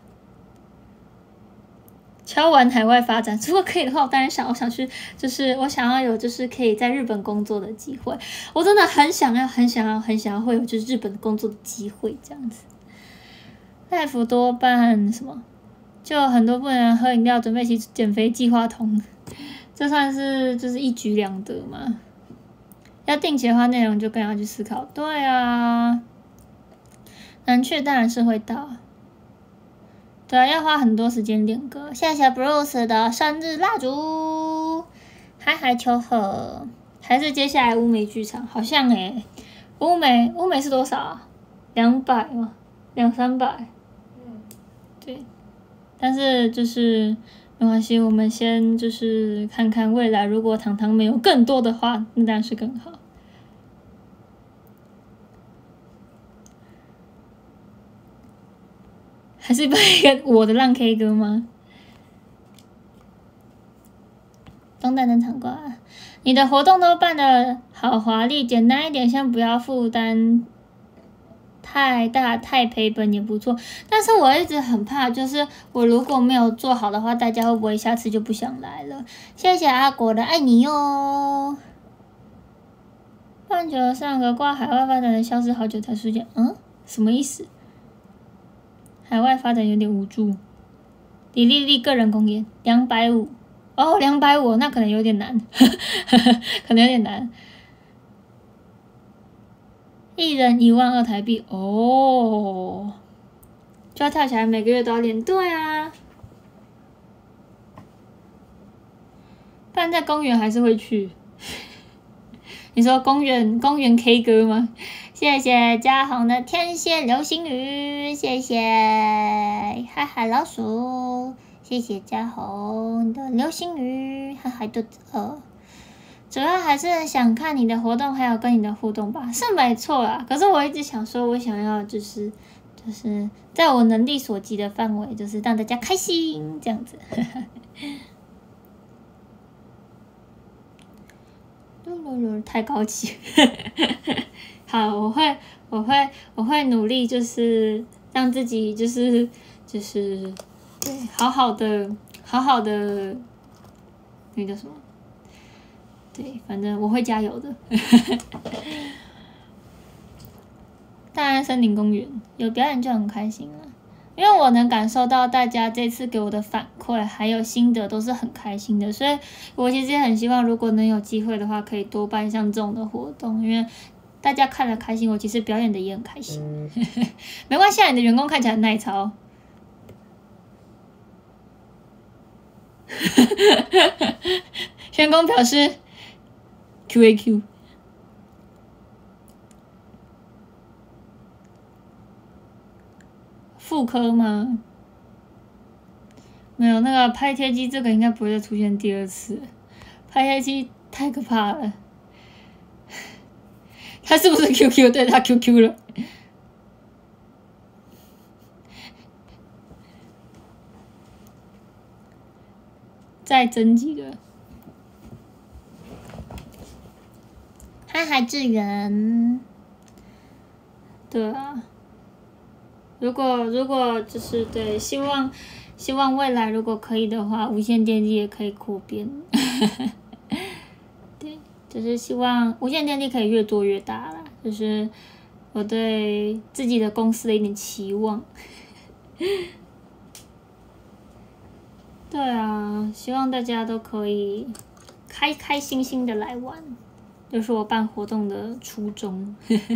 敲完海外发展，如果可以的话，我当然想，我想去，就是我想要有，就是可以在日本工作的机会。我真的很想要，很想要，很想要会有就是日本工作的机会这样子。live多办什么？就很多不能喝饮料，准备起减肥计划通，这算是就是一举两得嘛。要定期的话，内容就更要去思考。对啊，能去当然是会到。对啊，要花很多时间练歌。谢谢 Bruce 的生日蜡烛，嗨嗨秋贺，还是接下来乌梅剧场？好像诶，乌梅乌梅是多少啊？两百吗？两三百？嗯，对。但是就是没关系，我们先就是看看未来，如果糖糖没有更多的话，那当然是更好。还是办一个我的浪 K 歌吗？东蛋蛋场挂，你的活动都办得好华丽，简单一点，先不要负担太大，太赔本也不错。但是我一直很怕，就是我如果没有做好的话，大家会不会下次就不想来了？谢谢阿果的爱你哟。棒球上个挂海外发展的消失好久才出现，嗯，什么意思？海外发展有点无助。李丽丽个人公演两百五，哦，两百五，那可能有点难，可能有点难。一人一万二台币，哦，就要跳起来，每个月都要练。对啊，办在公园还是会去。你说公园公园 K 歌吗？谢谢嘉宏的天蝎流星雨，谢谢嗨嗨老鼠，谢谢嘉宏的流星雨，嗨嗨肚子饿。主要还是想看你的活动，还有跟你的互动吧，是没错啦。可是我一直想说，我想要就是就是在我能力所及的范围，就是让大家开心这样子。太高级。好，我会，我会，我会努力，就是让自己，就是就是对，好好的，好好的，那个叫什么？对，反正我会加油的。大安森林公园有表演就很开心了，因为我能感受到大家这次给我的反馈还有心得都是很开心的，所以我其实也很希望如果能有机会的话，可以多办像这种的活动，因为大家看了开心，我其实表演的也很开心。没关系，你的员工看起来很耐操。员工表示 Q A Q。妇科吗？没有，那个拍贴机这个应该不会再出现第二次。拍贴机太可怕了。他是不是 Q Q？ 对，他 Q Q 了。再增几个。嗨嗨，志远。对啊。如果如果就是对，希望希望未来如果可以的话，无线电力也可以扩编。对，就是希望无线电力可以越做越大啦，就是我对自己的公司的一点期望。对啊，希望大家都可以开开心心的来玩，就是我办活动的初衷。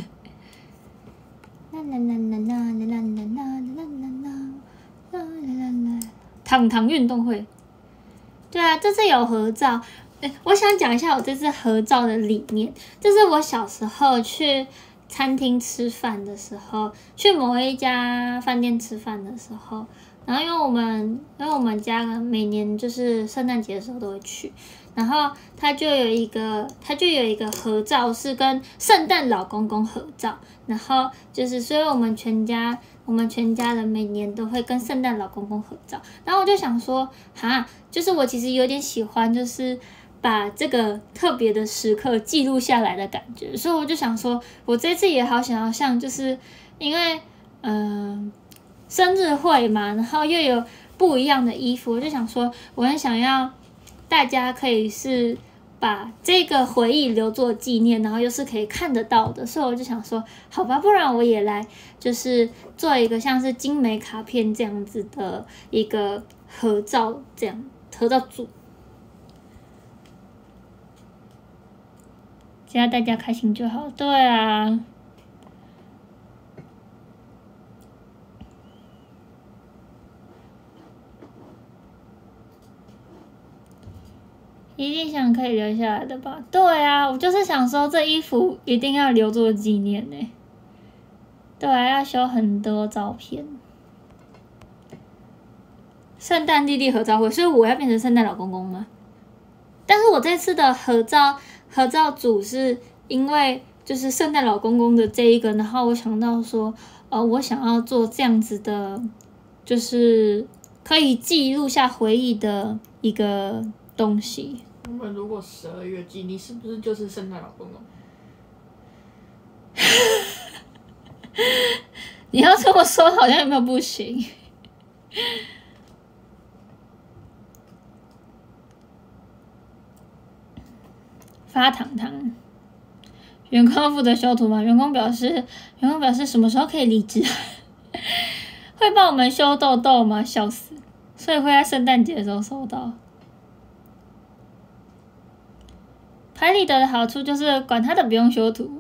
啦啦啦啦啦啦啦啦啦啦啦啦啦！糖糖运动会，对啊，这次有合照。欸，我想讲一下我这次合照的理念。这是我小时候去餐厅吃饭的时候，去某一家饭店吃饭的时候，然后因为我们因为我们家每年就是圣诞节的时候都会去。然后他就有一个，他就有一个合照是跟圣诞老公公合照，然后就是，所以我们全家，我们全家人每年都会跟圣诞老公公合照。然后我就想说，哈，就是我其实有点喜欢，就是把这个特别的时刻记录下来的感觉，所以我就想说，我这次也好想要像，就是因为嗯、呃、生日会嘛，然后又有不一样的衣服，我就想说，我很想要。大家可以是把这个回忆留作纪念，然后又是可以看得到的，所以我就想说，好吧，不然我也来，就是做一个像是精美卡片这样子的一个合照，这样合照组，只要大家开心就好。对啊。一定想可以留下来的吧？对啊，我就是想说这衣服一定要留作纪念呢。对啊，要修很多照片。 圣诞弟弟合照会，所以我要变成圣诞老公公吗？但是我这次的合照合照组是因为就是圣诞老公公的这一个，然后我想到说，呃，我想要做这样子的，就是可以记录下回忆的一个东西。 我们如果十二月记，你是不是就是圣诞老公公？ 你要这么说，好像有没有不行？发糖糖，员工负责修图吗？员工表示，员工表示什么时候可以离职？会帮我们修痘痘吗？笑死！所以会在圣诞节的时候收到。拍立得的好处就是管他的不用修图。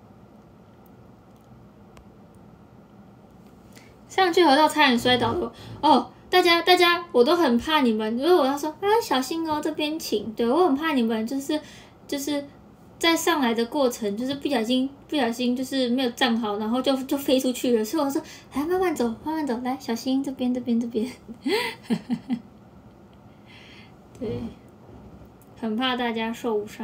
上去合照差点摔倒了哦！大家大家，我都很怕你们，因为我要说啊小心哦，这边请。对我很怕你们，就是就是在上来的过程，就是不小心不小心就是没有站好，然后就就飞出去了。所以我说来慢慢走，慢慢走，来小心这边这边这边。对，很怕大家受伤。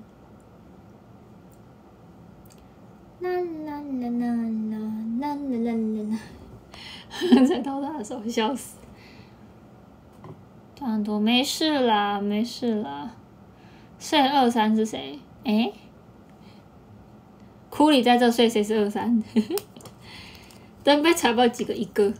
啦啦啦啦啦啦啦啦啦。在到他的时候笑死，这样多没事啦，没事啦。睡二三是谁？哎、欸，库里在这睡，谁是二三？等被查到几个一个。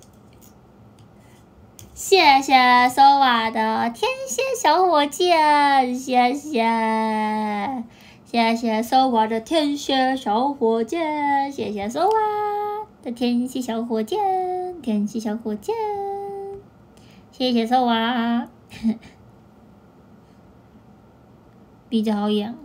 谢谢收瓦的天蝎小火箭，谢谢谢谢收瓦的天蝎小火箭，谢谢收瓦的天蝎小火箭。天气小火箭，谢谢收娃，比较好养。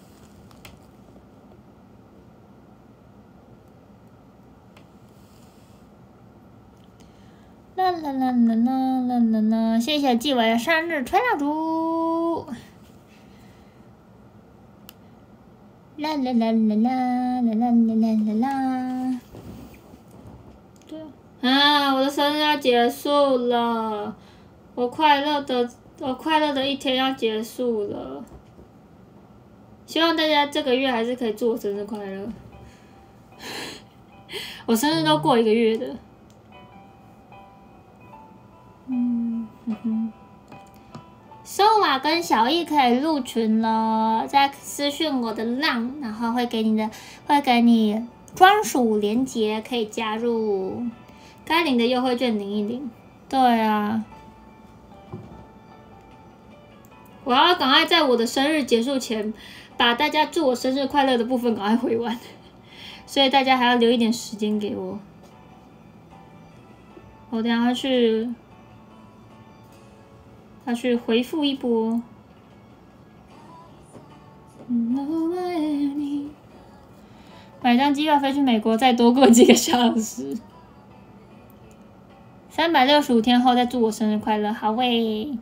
啦啦啦啦啦啦啦啦！谢谢纪委的生日吹蜡烛。啦啦啦啦啦啦啦啦啦啦！对。啊！我的生日要结束了，我快乐的，我快乐的一天要结束了。希望大家这个月还是可以祝我生日快乐。我生日都过一个月的。嗯哼哼。收瓦跟小易可以入群了，再私讯我的浪，然后会给你的，会给你专属连结，可以加入。该领的优惠券领一领。对啊，我要赶快在我的生日结束前，把大家祝我生日快乐的部分赶快回完，所以大家还要留一点时间给我。我等下去，要去回复一波。买张机票飞去美国，再多过几个小时。三百六十五天后再祝我生日快乐，好喂！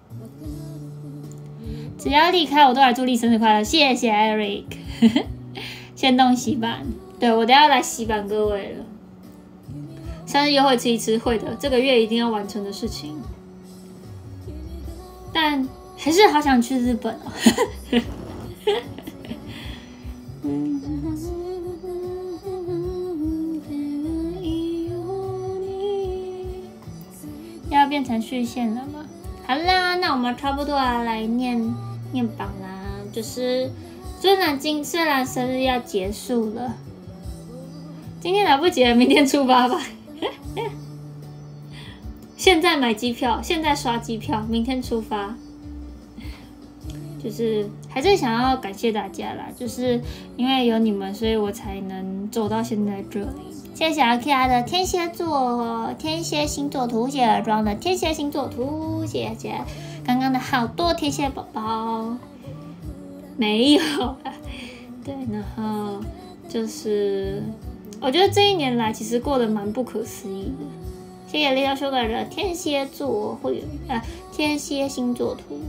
只要离开我都来祝你生日快乐，谢谢 Eric。先动洗版，对我等下来洗版各位了。生日优惠吃一吃，会的，这个月一定要完成的事情。但还是好想去日本哦。要变成续线了吗？好啦，那我们差不多要来念念榜啦。就是虽然今虽然生日要结束了，今天来不及了，明天出发吧。现在买机票，现在刷机票，明天出发。就是还是想要感谢大家啦，就是因为有你们，所以我才能走到现在这里。谢谢阿 Kia 的天蝎座天蝎星座图，谢谢装的天蝎星座图，谢谢刚刚的好多天蝎宝宝，没有啦，对，然后就是我觉得这一年来其实过得蛮不可思议的。谢谢 Little Sugar 的天蝎座会员呃天蝎星座图，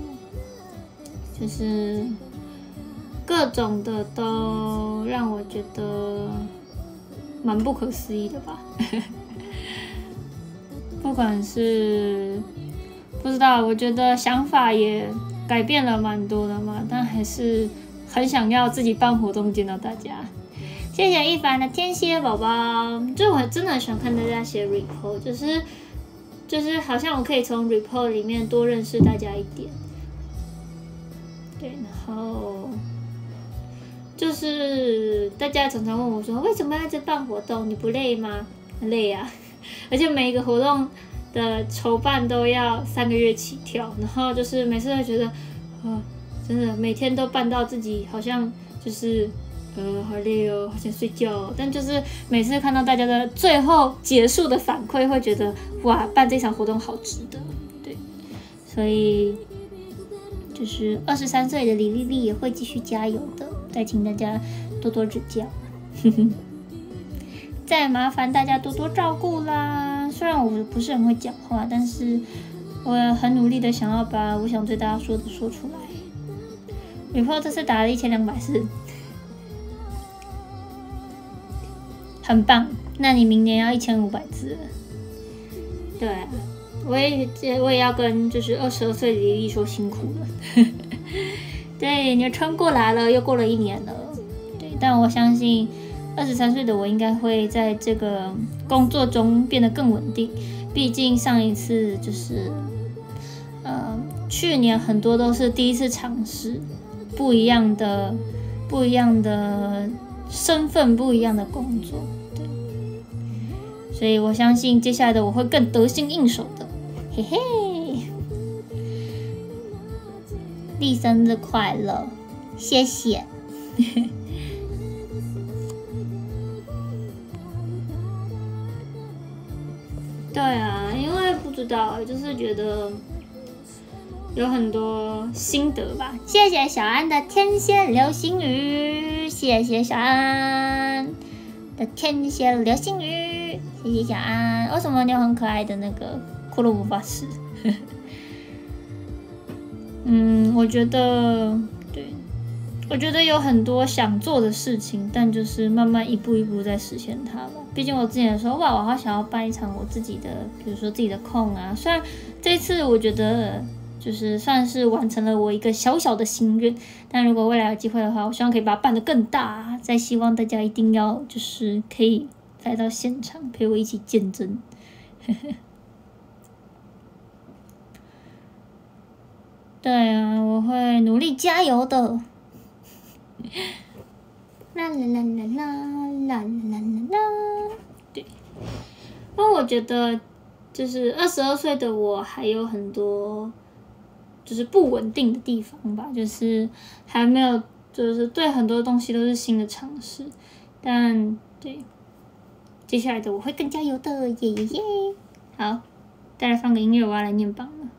就是各种的都让我觉得蛮不可思议的吧。不管是不知道，我觉得想法也改变了蛮多的嘛，但还是很想要自己办活动见到大家。谢谢一凡的天蝎宝宝，就我真的很喜欢看大家写 report， 就是就是好像我可以从 report 里面多认识大家一点。对，然后就是大家常常问我说，为什么要一直办活动？你不累吗？累啊，而且每一个活动的筹办都要三个月起跳，然后就是每次都觉得，啊，真的每天都办到自己好像就是呃好累哦，好想睡觉哦。但就是每次看到大家的最后结束的反馈，会觉得哇，办这场活动好值得。对，所以就是二十三岁的李丽丽也会继续加油的，再请大家多多指教。再麻烦大家多多照顾啦。虽然我不是很会讲话，但是我很努力的想要把我想对大家说的说出来。report 这次打了一千两百四，很棒。那你明年要一千五百字了。对啊，我也我也要跟就是二十二岁的李丽说辛苦了。对，你撑过来了，又过了一年了。对，但我相信。二十三岁的我应该会在这个工作中变得更稳定，毕竟上一次就是，呃，去年很多都是第一次尝试不一样的、不一样的身份、不一样的工作，对，所以我相信接下来的我会更得心应手的，嘿嘿。丽生日快乐，谢谢。对啊，因为不知道，就是觉得有很多心得吧。谢谢小安的天蝎流星雨，谢谢小安的天蝎流星雨，谢谢小安。为什么你有很可爱的那个骷髅魔法师？嗯，我觉得对，我觉得有很多想做的事情，但就是慢慢一步一步在实现它吧。毕竟我之前说，哇，我好想要办一场我自己的，比如说自己的控啊。虽然这次我觉得就是算是完成了我一个小小的心愿，但如果未来有机会的话，我希望可以把它办得更大。再希望大家一定要就是可以来到现场陪我一起见证。对啊，我会努力加油的。啦啦啦啦啦啦啦啦啦，对。因为我觉得，就是二十二岁的我还有很多，就是不稳定的地方吧，就是还没有，就是对很多东西都是新的尝试。但对，接下来的我会更加油的，耶耶耶！好，再来放个音乐，我要来念榜了。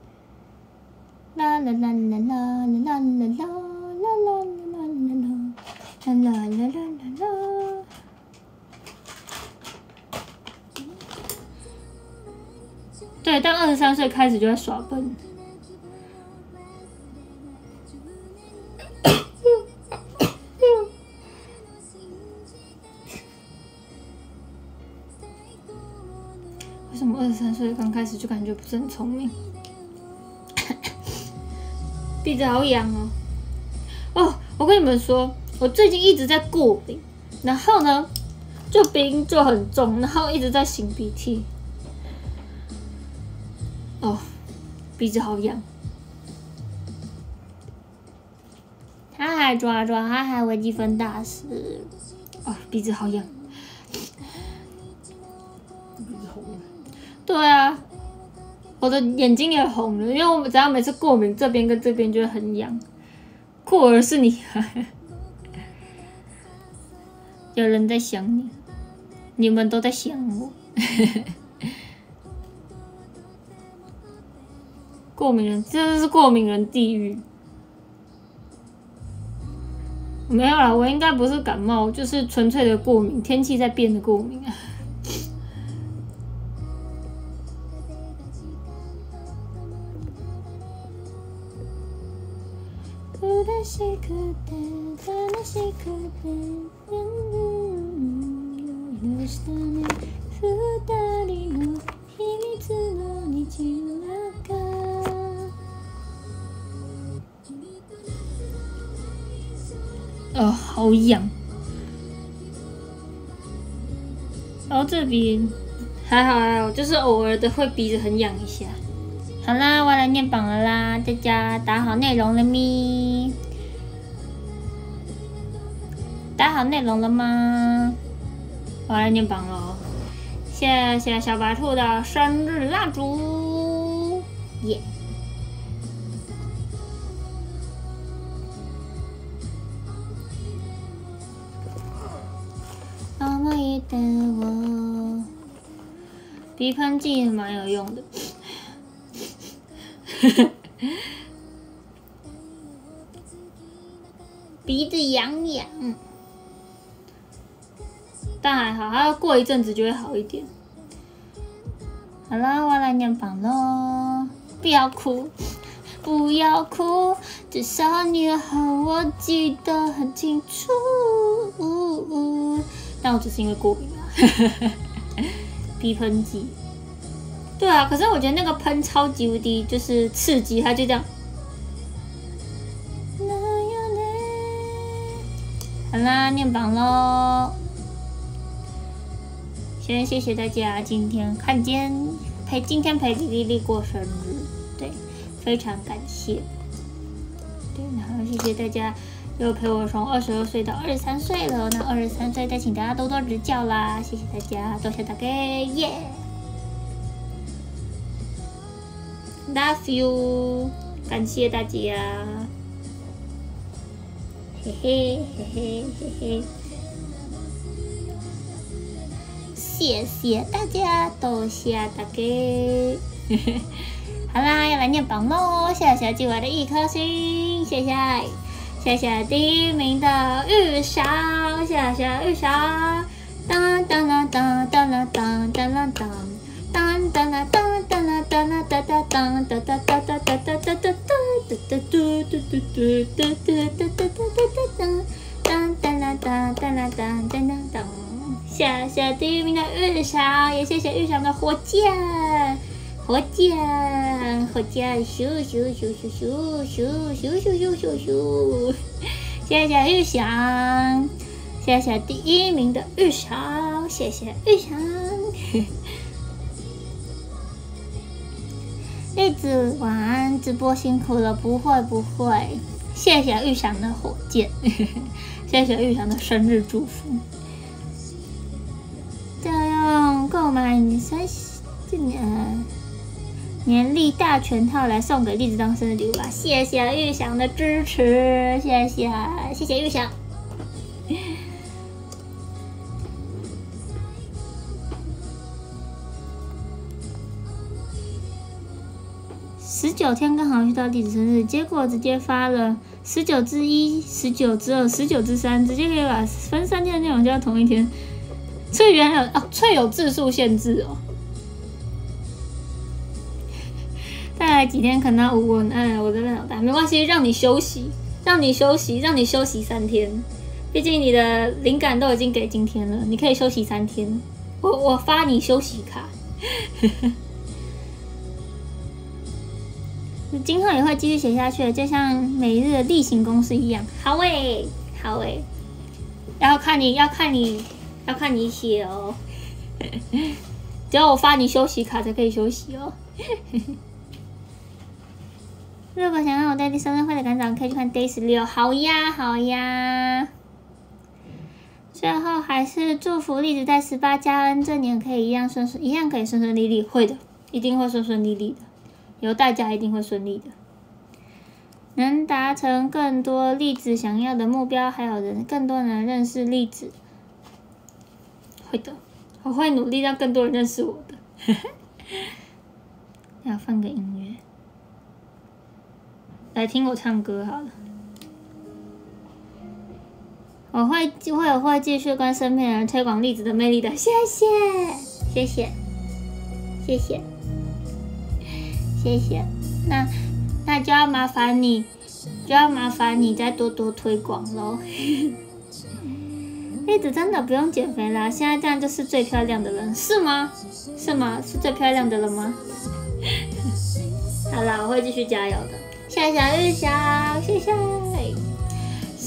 啦啦啦啦啦啦啦啦啦啦啦啦啦啦啦啦啦。对，但二十三岁开始就在耍笨。为什么二十三岁刚开始就感觉不是很聪明？鼻子好痒哦！哦，我跟你们说，我最近一直在过敏，然后呢，就鼻音就很重，然后一直在擤鼻涕。哦，鼻子好痒。他还抓抓，他还微积分大师。哦，鼻子好痒。 鼻子红了。 对啊。我的眼睛也红了，因为我只要每次过敏，这边跟这边就会很痒。酷儿是你，有人在想你，你们都在想我。过敏人，这是过敏人地狱。没有啦，我应该不是感冒，就是纯粹的过敏，天气在变的过敏啊。楽しくて楽しくて許したね二人の秘密の道の中哦，好痒。然后这边还好还好，就是偶尔的会鼻子很痒一下。好啦，我来念榜了啦，大家打好内容了咪？打好内容了吗？我来念榜喽。谢谢小白兔的生日蜡烛，耶！思い出我，鼻喷剂蛮有用的。鼻子痒痒，但还好，还要过一阵子就会好一点。好了，我来念榜喽！不要哭，不要哭，至少你和我记得很清楚。但我只是因为过敏啊，鼻喷剂。对啊，可是我觉得那个喷超级无敌就是刺激，它就这样。好啦，念榜喽！先谢谢大家今天看见陪今天陪莉莉过生日，对，非常感谢。对，然后谢谢大家又陪我从二十二岁到二十三岁了，那二十三岁再请大家多多指教啦，谢谢大家，多谢大家，耶、yeah! ！Love you， 感谢大家，嘿嘿嘿嘿嘿嘿。谢谢大家，多谢大家。好啦，要来念榜喽！谢谢寄来的一颗星，谢谢，谢谢第一名的玉晓，谢谢玉晓。当当啦当当啦当当啦当，当当啦当当啦当啦当当当当当当当当当当当当当当嘟嘟嘟嘟嘟嘟嘟嘟嘟嘟当当啦当当啦当当当当。谢谢第一名的玉晓，也谢谢玉晓的火箭，火箭，火箭，咻咻咻咻咻咻咻咻咻咻咻！谢谢玉晓，谢谢第一名的玉晓，谢谢玉晓。栗子晚安，直播辛苦了，不会不会，谢谢玉晓的火箭，谢谢玉晓的生日祝福。就用购买三呃年历大全套来送给栗子当生日礼物吧，谢谢玉祥的支持，谢谢谢谢玉祥。十九天刚好遇到栗子生日，结果直接发了十九之一、十九之二、十九之三，直接可以把分三天的内容加到同一天。翠原来哦，翠有字数限制哦。再来几天可能无文案，我的脑袋没关系，让你休息，让你休息，让你休息三天。毕竟你的灵感都已经给今天了，你可以休息三天。我我发你休息卡。今后也会继续写下去，就像每日的例行公事一样。好诶，好诶，要看你要看你。要看你写哦，只要我发你休息卡才可以休息哦。如果想让我代替生日会的馆长，可以去看 Day 十六。好呀，好呀。最后还是祝福栗子在十八加 N 这年可以一样顺顺，一样可以顺顺利利，会的，一定会顺顺利利的，有代价一定会顺利的，能达成更多栗子想要的目标，还有人更多人认识栗子。会的，我会努力让更多人认识我的。要放个音乐，来听我唱歌好了。我会我也会继续跟身边的人推广栗子的魅力的，谢谢，谢谢，谢谢，谢谢。那那就要麻烦你，就要麻烦你再多多推广咯。栗子真的不用减肥啦，现在这样就是最漂亮的人，是吗？是吗？是最漂亮的人吗？好啦，我会继续加油的。谢谢玉晓，谢谢。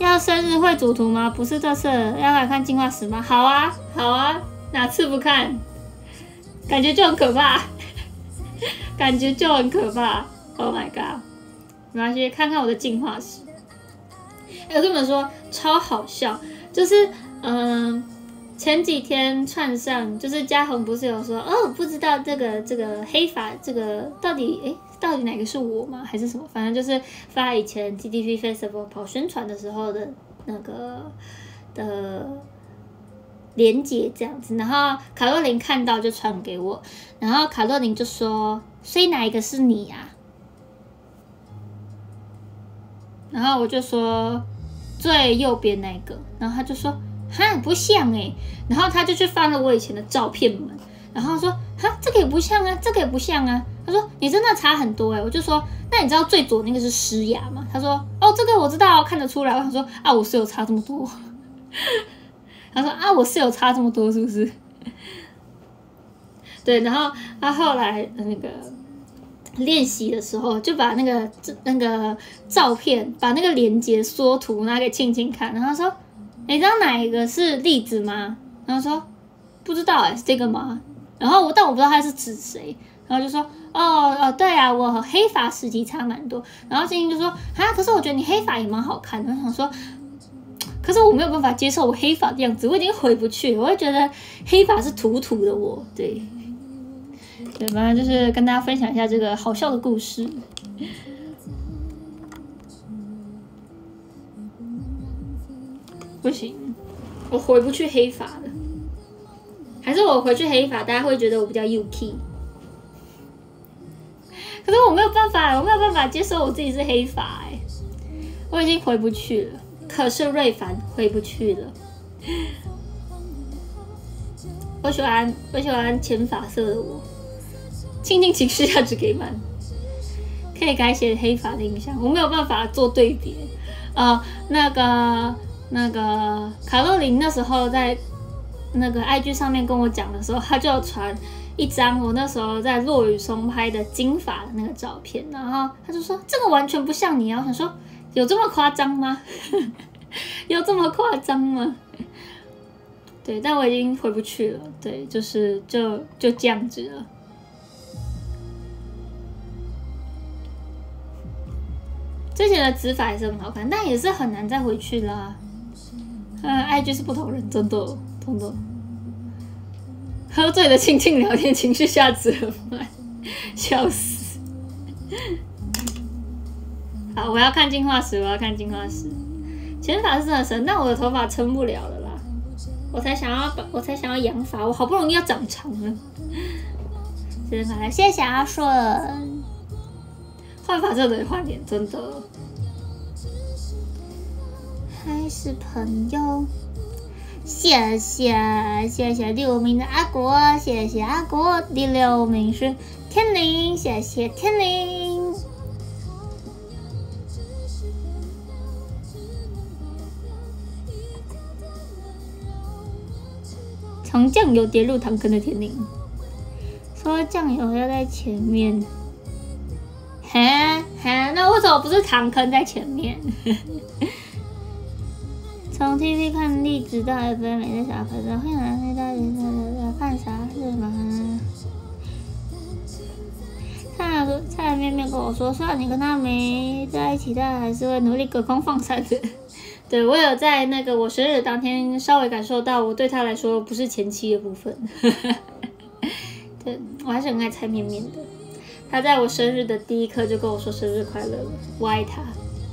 要生日会主图吗？不是这次，要来看进化史吗？好啊，好啊，哪次不看？感觉就很可怕，感觉就很可怕。Oh my god！ 没关系，看看我的进化史。哎、欸，我跟你们说，超好笑，就是嗯、呃，前几天串上，就是嘉宏不是有说，哦，不知道这个这个黑发这个到底哎。欸到底哪个是我吗？还是什么？反正就是发以前 T T P Festival 跑宣传的时候的那个的连结这样子。然后卡洛琳看到就传给我，然后卡洛琳就说：“所以哪一个是你呀、啊？”然后我就说最右边那个，然后他就说：“哈，不像哎、欸。”然后他就去翻了我以前的照片们，然后说：“哈，这个也不像啊，这个也不像啊。”他说：“你真的差很多哎、欸！”我就说：“那你知道最左那个是诗雅吗？”他说：“哦，这个我知道，看得出来。”我想说：“啊，我是有差这么多。”他说：“啊，我是有差这么多，是不是？”对，然后他后来那个练习的时候，就把那个那个照片，把那个连结缩图拿给庆庆看，然后说：“你知道哪一个是栗子吗？”然后说：“不知道哎、欸，是这个吗？”然后我但我不知道他是指谁，然后就说。哦哦，对啊，我黑发时期差蛮多。然后静静就说：“啊，可是我觉得你黑发也蛮好看的。”我想说，可是我没有办法接受我黑发的样子，我已经回不去了。我会觉得黑发是土土的我，对，对，反正就是跟大家分享一下这个好笑的故事。不行，我回不去黑发了。还是我回去黑发，大家会觉得我比较 U K。可是我没有办法，我没有办法接受我自己是黑发哎，我已经回不去了。可是瑞凡回不去了。我喜欢我喜欢浅发色的我，庆庆情绪价值给满，可以改写黑发的印象。我没有办法做对比。呃，那个那个卡洛琳那时候在那个 I G 上面跟我讲的时候，他就传。一张我那时候在落雨松拍的金发的那个照片，然后他就说这个完全不像你啊！我想说有这么夸张吗？有这么夸张吗？对，但我已经回不去了。对，就是就就这样子了。之前的指法也是很好看，但也是很难再回去啦。嗯 ，I G 是不同人，真的，真的。喝醉的庆庆聊天，情绪价值很满，笑死！好，我要看进化史，我要看进化史。剪发是真的神，但我的头发撑不了了啦，我才想要把，我才想要养发，我好不容易要长长了。剪发来，谢谢阿顺。换发色的换脸，真的。还是朋友。谢谢谢谢第五名的阿国，谢谢阿国。第六名是天灵，谢谢天灵。从酱油跌入糖坑的天灵，说酱油要在前面。哈哈，那为什么不是糖坑在前面？从 T V 看荔枝到 F M 每个小朋友会拿那大人在看啥是吗？蔡蔡面面跟我说，虽然你跟他没在一起，但还是会努力隔空放闪的。对，我有在那个我生日当天稍微感受到，我对他来说不是前妻的部分。对，我还是很爱蔡面面的。他在我生日的第一刻就跟我说生日快乐了，我爱他。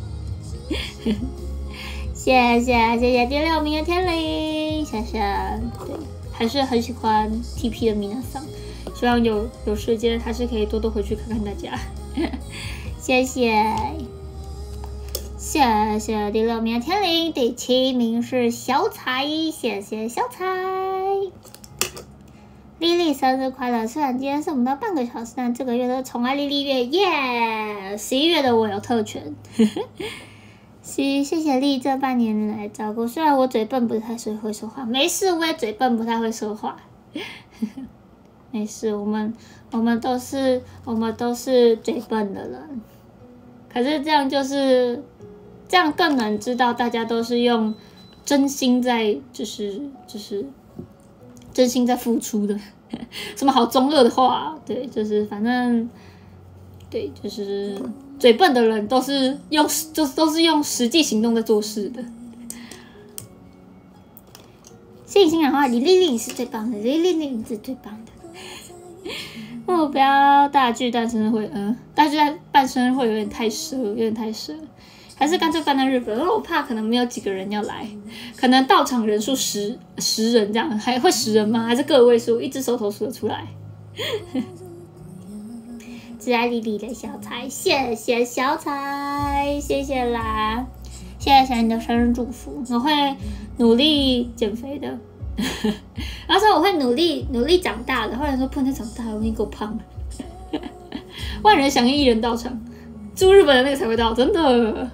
谢谢谢谢第六名的天灵，谢谢。对，还是很喜欢 T P 的米娜桑，希望有有时间还是可以多多回去看看大家。谢谢谢谢第六名的天灵，第七名是小彩，谢谢小彩。莉莉生日快乐！虽然今天是我们的半个小时，但这个月的宠爱莉莉月，耶！十一月的我有特权。谢谢谢丽这半年来照顾，虽然我嘴笨不太会说话，没事，我也嘴笨不太会说话，没事，我们我们都是我们都是嘴笨的人，可是这样就是这样更能知道大家都是用真心在，就是就是真心在付出的。什么好中二的话、啊？对，就是反正对，就是嘴笨的人都是用，就是都是用实际行动在做事的。信心的话，李丽丽你是最棒的，李丽丽你是最棒的。目标大巨蛋生日会，嗯，大巨蛋办生日会有点太奢，有点太奢，还是干脆办在日本，因为我怕可能没有几个人要来，可能到场人数十十人这样，还会十人吗？还是个位数？一只手头数得出来。只爱丽丽的小财，谢谢小财，谢谢啦，谢谢你的生日祝福，我会努力减肥的。然后说我会努力努力长大的，后来说不能再长大了，我已经够胖了。万人响应，一人到场，住日本的那个才会到，真的。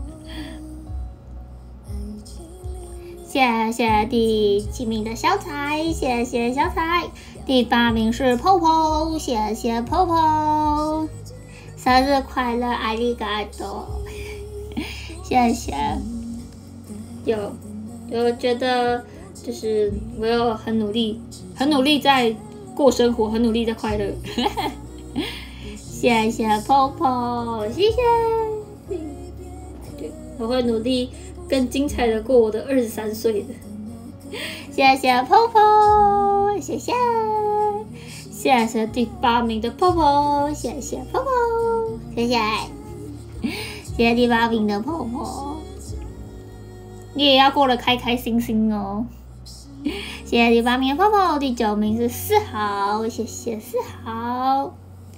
谢谢第七名的小彩，谢谢小彩。第八名是 Popo， 谢谢 Popo， 生日快乐，阿里嘎多，谢谢。有有觉得。就是我有很努力，很努力在过生活，很努力在快乐。谢谢泡泡，谢谢。对，我会努力更精彩的过我的二十三岁的。谢谢泡泡，谢谢，谢谢第八名的泡泡，谢谢泡泡，谢谢，谢谢第八名的泡泡。你也要过得开开心心哦。谢谢第八名的泡泡，第九名是四号，谢谢四号，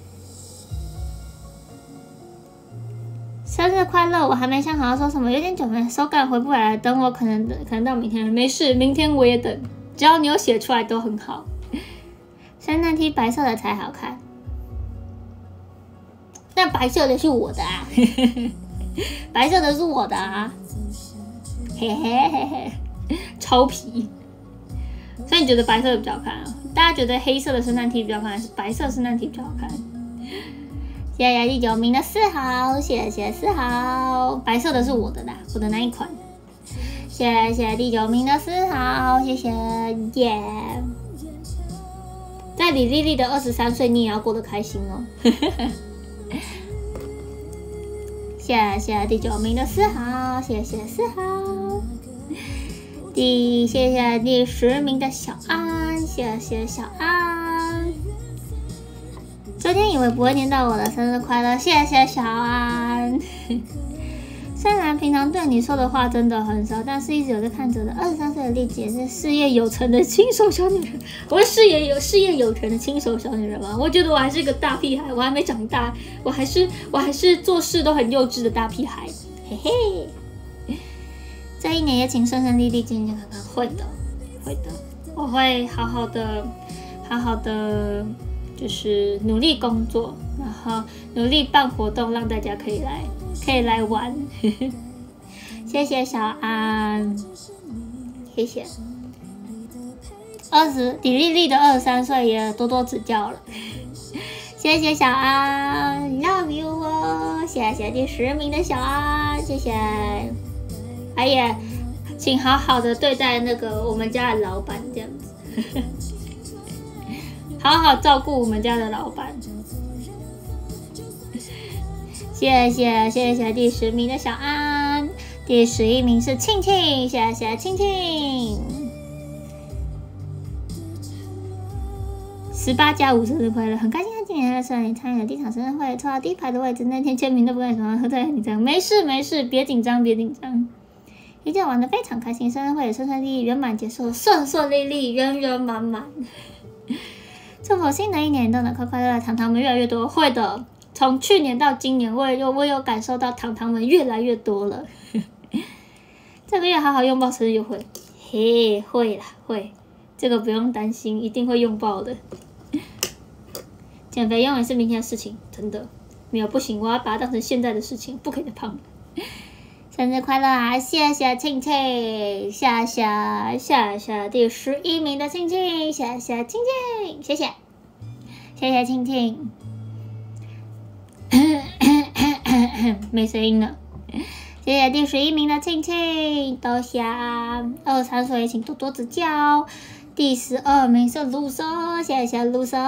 生日快乐！我还没想好要说什么，有点久没手感回不来了，等我可能可能到明天了，没事，明天我也等，只要你有写出来都很好。圣诞 T 白色的才好看，但白色的是我的啊，白色的是我的啊，嘿嘿嘿嘿，超皮。所以你觉得白色的比较好看啊？大家觉得黑色的圣诞 T 比较好看，还是白色圣诞 T 比较好看？谢谢第九名的四号，谢谢四号，白色的是我的啦，我的那一款。谢谢第九名的四号，谢谢耶。Yeah. 在李丽丽的二十三岁，你也要过得开心哦。谢谢第九名的四号，谢谢四号。第谢谢第十名的小安，谢谢小安。昨天以为不会念到我的生日快乐，谢谢小安。虽然平常对你说的话真的很少，但是一直有在看着的。二十三岁的丽姐是事业有成的轻熟小女人，我是事业有事业有成的轻熟小女人吗？我觉得我还是一个大屁孩，我还没长大，我还是我还是做事都很幼稚的大屁孩，嘿嘿。这一年也请顺顺利利、健健康康，会的，会的，我会好好的，好好的，就是努力工作，然后努力办活动，让大家可以来，可以来玩。谢谢小安，谢谢。二十李丽丽的二十三岁也多多指教了。谢谢小安 ，love you 哦！谢谢第十名的小安，谢谢。哎呀，请好好的对待那个我们家的老板，这样子，好好照顾我们家的老板。谢谢谢谢第十名的小安，第十一名是庆庆，谢谢庆庆。十八加五生日快乐，很开心今年在这里参与了第一场生日会，抽到第一排的位置，那天签名都不敢说，喝在很紧张，没事没事，别紧张别紧张。一定玩得非常开心，生日会也顺顺利利圆满结束，顺顺利利圆圆满满。祝福新的一年都能快快乐乐，糖糖们越来越多。会的，从去年到今年，我也有我有感受到糖糖们越来越多了。这个月好好拥抱生日优惠，嘿，会啦会，这个不用担心，一定会拥抱的。减肥永远是明天的事情，真的没有不行，我要把它当成现在的事情，不可以再胖了。生日快乐啊！谢谢庆庆，谢谢谢谢第十一名的庆庆，谢谢庆庆，谢谢谢谢庆庆，没声音了。谢谢谢第十一名的庆庆，多谢二三岁，请多多指教。第十二名是卢瑟，谢谢卢瑟。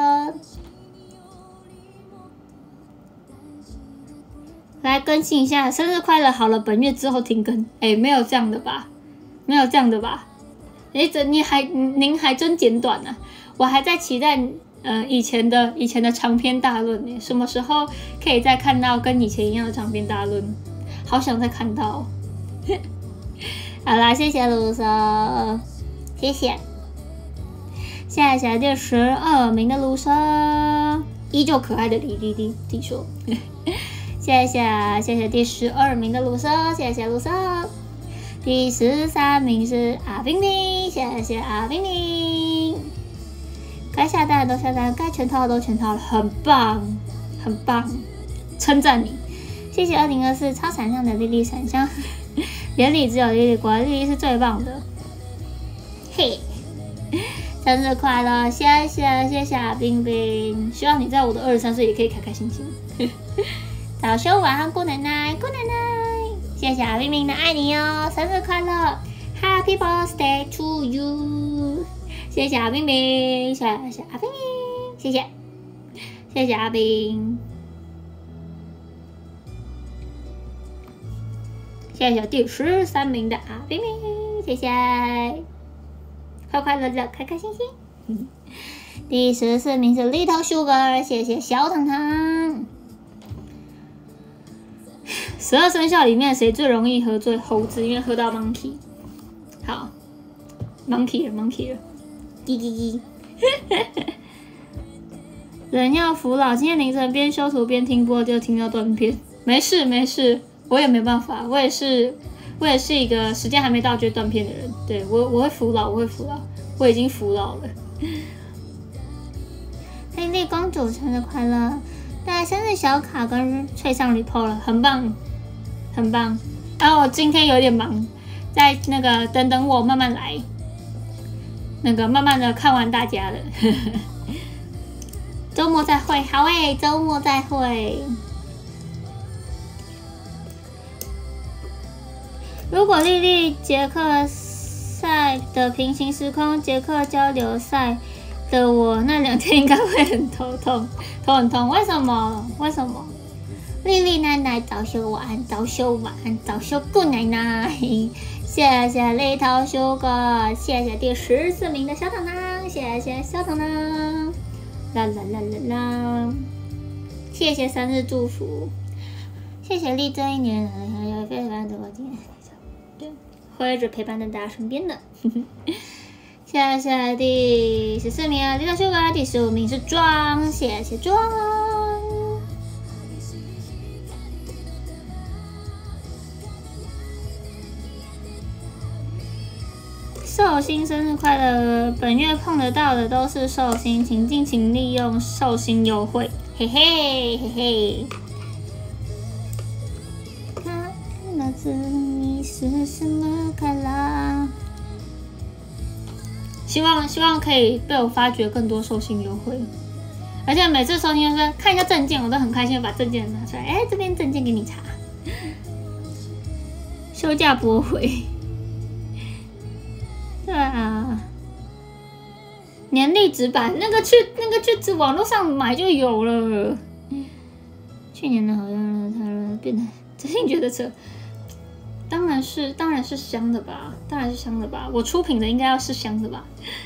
来更新一下，生日快乐！好了，本月之后停更。哎，没有这样的吧？没有这样的吧？哎，这你还您还真简短啊！我还在期待呃以前的以前的长篇大论呢，什么时候可以再看到跟以前一样的长篇大论？好想再看到、哦。好啦，谢谢卢瑟，谢谢。谢谢第十二名的卢瑟，依旧可爱的李丽丽弟说。谢谢谢谢第十二名的卢瑟，谢谢卢瑟。第十三名是阿冰冰，谢谢阿冰冰。该下单的都下单，该全套的都全套了，很棒，很棒，称赞你。谢谢二零二四超闪亮的莉莉闪香，眼里只有莉莉，果然莉莉是最棒的。嘿，生日快乐！谢谢谢谢阿冰冰，希望你在我的二十三岁也可以开开心心。早休晚安，姑奶奶，姑奶奶，谢谢阿冰冰的爱你哦，生日快乐 ，Happy Birthday to you！ 谢谢阿冰冰，谢谢阿冰冰，谢谢，谢谢阿冰，谢谢第十三名的阿冰冰，谢谢，快快乐乐，开开心心。第十四名是 Little Sugar， 谢谢小糖糖。十二生肖里面谁最容易喝醉？猴子，因为喝到 monkey。好 ，monkey 了 ，monkey 了，滴滴滴。人要服老，今天凌晨边修图边听播，就听到断片。没事没事，我也没办法，我也是，我也是一个时间还没到就断片的人。对我，我会服老，我会服老，我已经服老了。黑丽公主生日快乐！带生日小卡跟翠上 report 了，很棒。很棒，然后我今天有点忙，在那个等等我慢慢来，那个慢慢的看完大家的，周末再会，好诶，周末再会。如果莉莉捷克赛的平行时空捷克交流赛的我，那两天应该会很头痛，头很痛，为什么？为什么？莉莉奶奶早休晚安，早休晚安，早休顾奶奶。谢谢立头修哥，谢谢第十四名的小糖糖，谢谢小糖糖，啦啦啦啦啦，谢谢生日祝福，谢谢丽这一年还有陪伴着我今天，对，会一直陪伴在大家身边的。谢谢第十四名立头修哥，第十五名是庄，谢谢庄。寿星生日快乐！本月碰得到的都是寿星，请尽情利用寿星优惠，嘿嘿嘿嘿。看那字你是什么快乐？希望希望可以被我发掘更多寿星优惠，而且每次寿星就是看一下证件，我都很开心，把证件拿出来，哎，这边证件给你查，休假驳回。对啊，年历纸板那个去那个去网络上买就有了。去年的好像他变得真心觉得这当然是当然是香的吧，当然是香的吧，我出品的应该要是香的吧。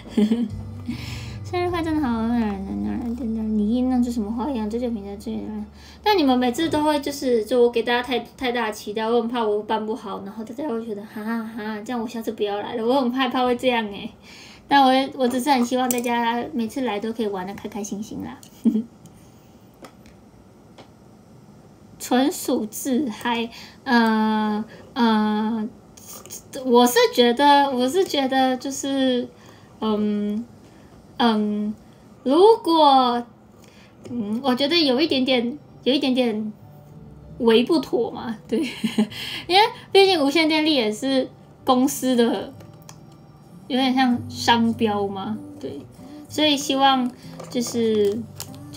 生日快真的好，哪哪哪哪你弄出什么花样？这就评价最难。但你们每次都会就是就我给大家太太大的期待，我很怕我办不好，然后大家会觉得哈哈，这样我下次不要来了，我很害怕会这样哎、欸。但我我只是很希望大家每次来都可以玩得开开心心啦。纯属自嗨，呃呃，我是觉得我是觉得就是嗯。嗯，如果嗯，我觉得有一点点，有一点点微不妥嘛，对，因为毕竟无线电力也是公司的，有点像商标嘛，对，所以希望就是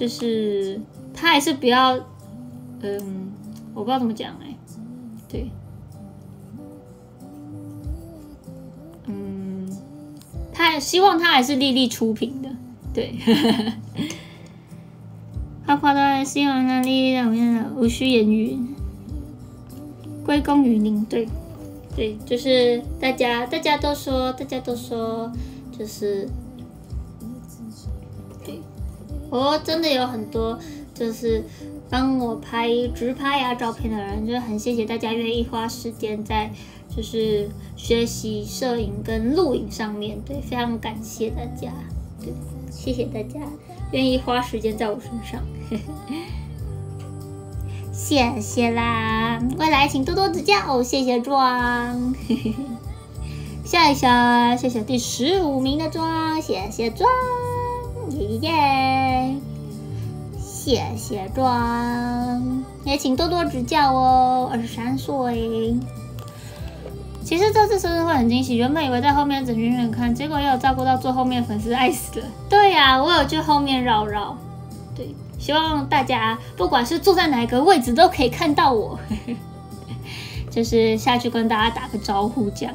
就是他还是不要，嗯，我不知道怎么讲哎、欸，对， 该希望它还是丽丽出品的，对。花花的希望那丽丽让我们无需言语，归功于您，对。对，就是大家，大家都说，大家都说，就是，对，我真的有很多就是帮我拍直拍啊照片的人，就是很谢谢大家愿意花时间在就是学习摄影跟录影上面，对，非常感谢大家，对，谢谢大家愿意花时间在我身上。谢谢啦，未来请多多指教，谢谢庄。下一下，谢谢第十五名的庄，谢谢庄，耶耶耶，谢谢庄，也请多多指教哦。二十三岁，其实这次生日会很惊喜，原本以为在后面整群人看，结果也有照顾到最后面粉丝，爱死了。对呀、啊，我有去后面绕绕，对。希望大家不管是坐在哪个位置都可以看到我，就是下去跟大家打个招呼这样。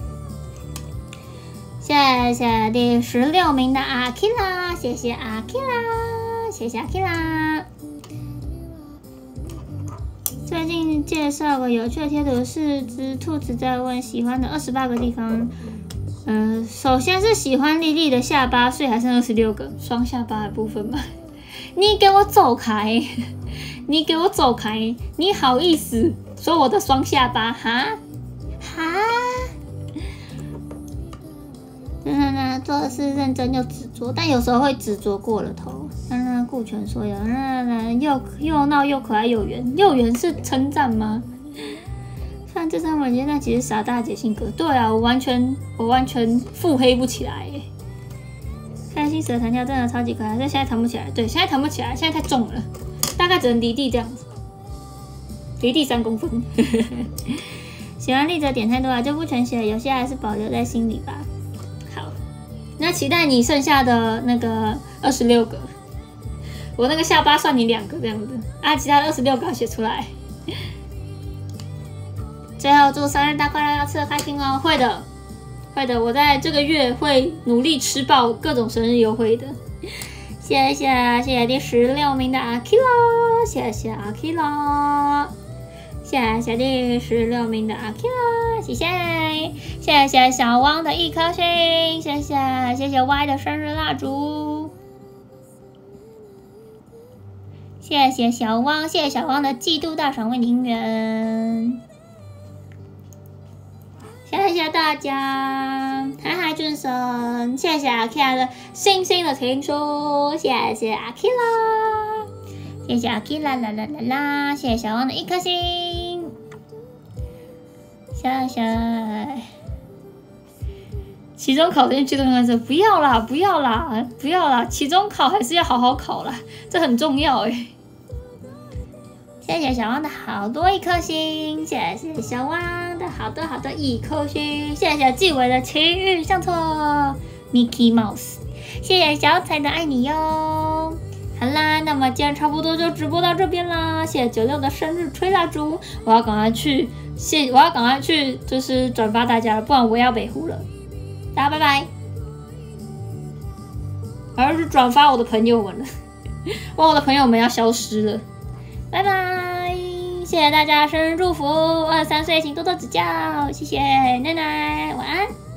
谢谢第十六名的阿 K 啦，谢谢阿 K 啦，谢谢阿 K 啦。最近介绍个有趣的贴图，是只兔子在问喜欢的二十八个地方。嗯、呃，首先是喜欢丽丽的下巴，所以还剩二十六个双下巴的部分嘛。你给我走开！你给我走开！你好意思说我的双下巴？哈哈！那那做的是认真又执着，但有时候会执着过了头。那那顾全所有，那那又又闹又可爱又圆，又圆是称赞吗？虽然这张文件，但其实傻大姐性格。对啊，我完全我完全腹黑不起来耶。开心蛇弹跳真的超级可爱，但现在弹不起来。对，现在弹不起来，现在太重了，大概只能离地这样子，离地三公分。喜欢丽的点太多了，就不全写了，有些还是保留在心里吧。好，那期待你剩下的那个二十六个，我那个下巴算你两个这样子，啊，其他的二十六个要写出来。最后祝生日大快乐，要吃得开心哦！会的。会的，我在这个月会努力吃爆各种生日优惠的。谢谢谢谢第十六名的阿 Q 啦，谢谢阿 Q 啦，谢谢第十六名的阿 Q 啦，谢谢谢谢小汪的一颗星，谢谢谢谢 Y 的生日蜡烛，谢谢小汪，谢谢小汪的季度大赏为庭园。谢谢大家，海海俊生，谢谢阿 K 的星星的听说，谢谢阿 K 啦，谢谢阿 K 啦啦啦啦啦，谢谢小王的一颗星，谢谢。期中考进去的那个不要啦，不要啦，不要啦，期中考还是要好好考啦，这很重要哎。谢谢小汪的好多一颗星，谢谢小汪的好多好多一颗星，谢谢纪委的奇遇相册 Mickey Mouse， 谢谢小彩的爱你哟。好啦，那么今天差不多就直播到这边啦，谢谢九六的生日吹蜡烛，我要赶快去谢，我要赶快去就是转发大家了，不然我要北湖了。大家拜拜，我要去转发我的朋友们了，哇，我的朋友们要消失了。拜拜，谢谢大家生日祝福，二十三岁请多多指教，谢谢奶奶，晚安。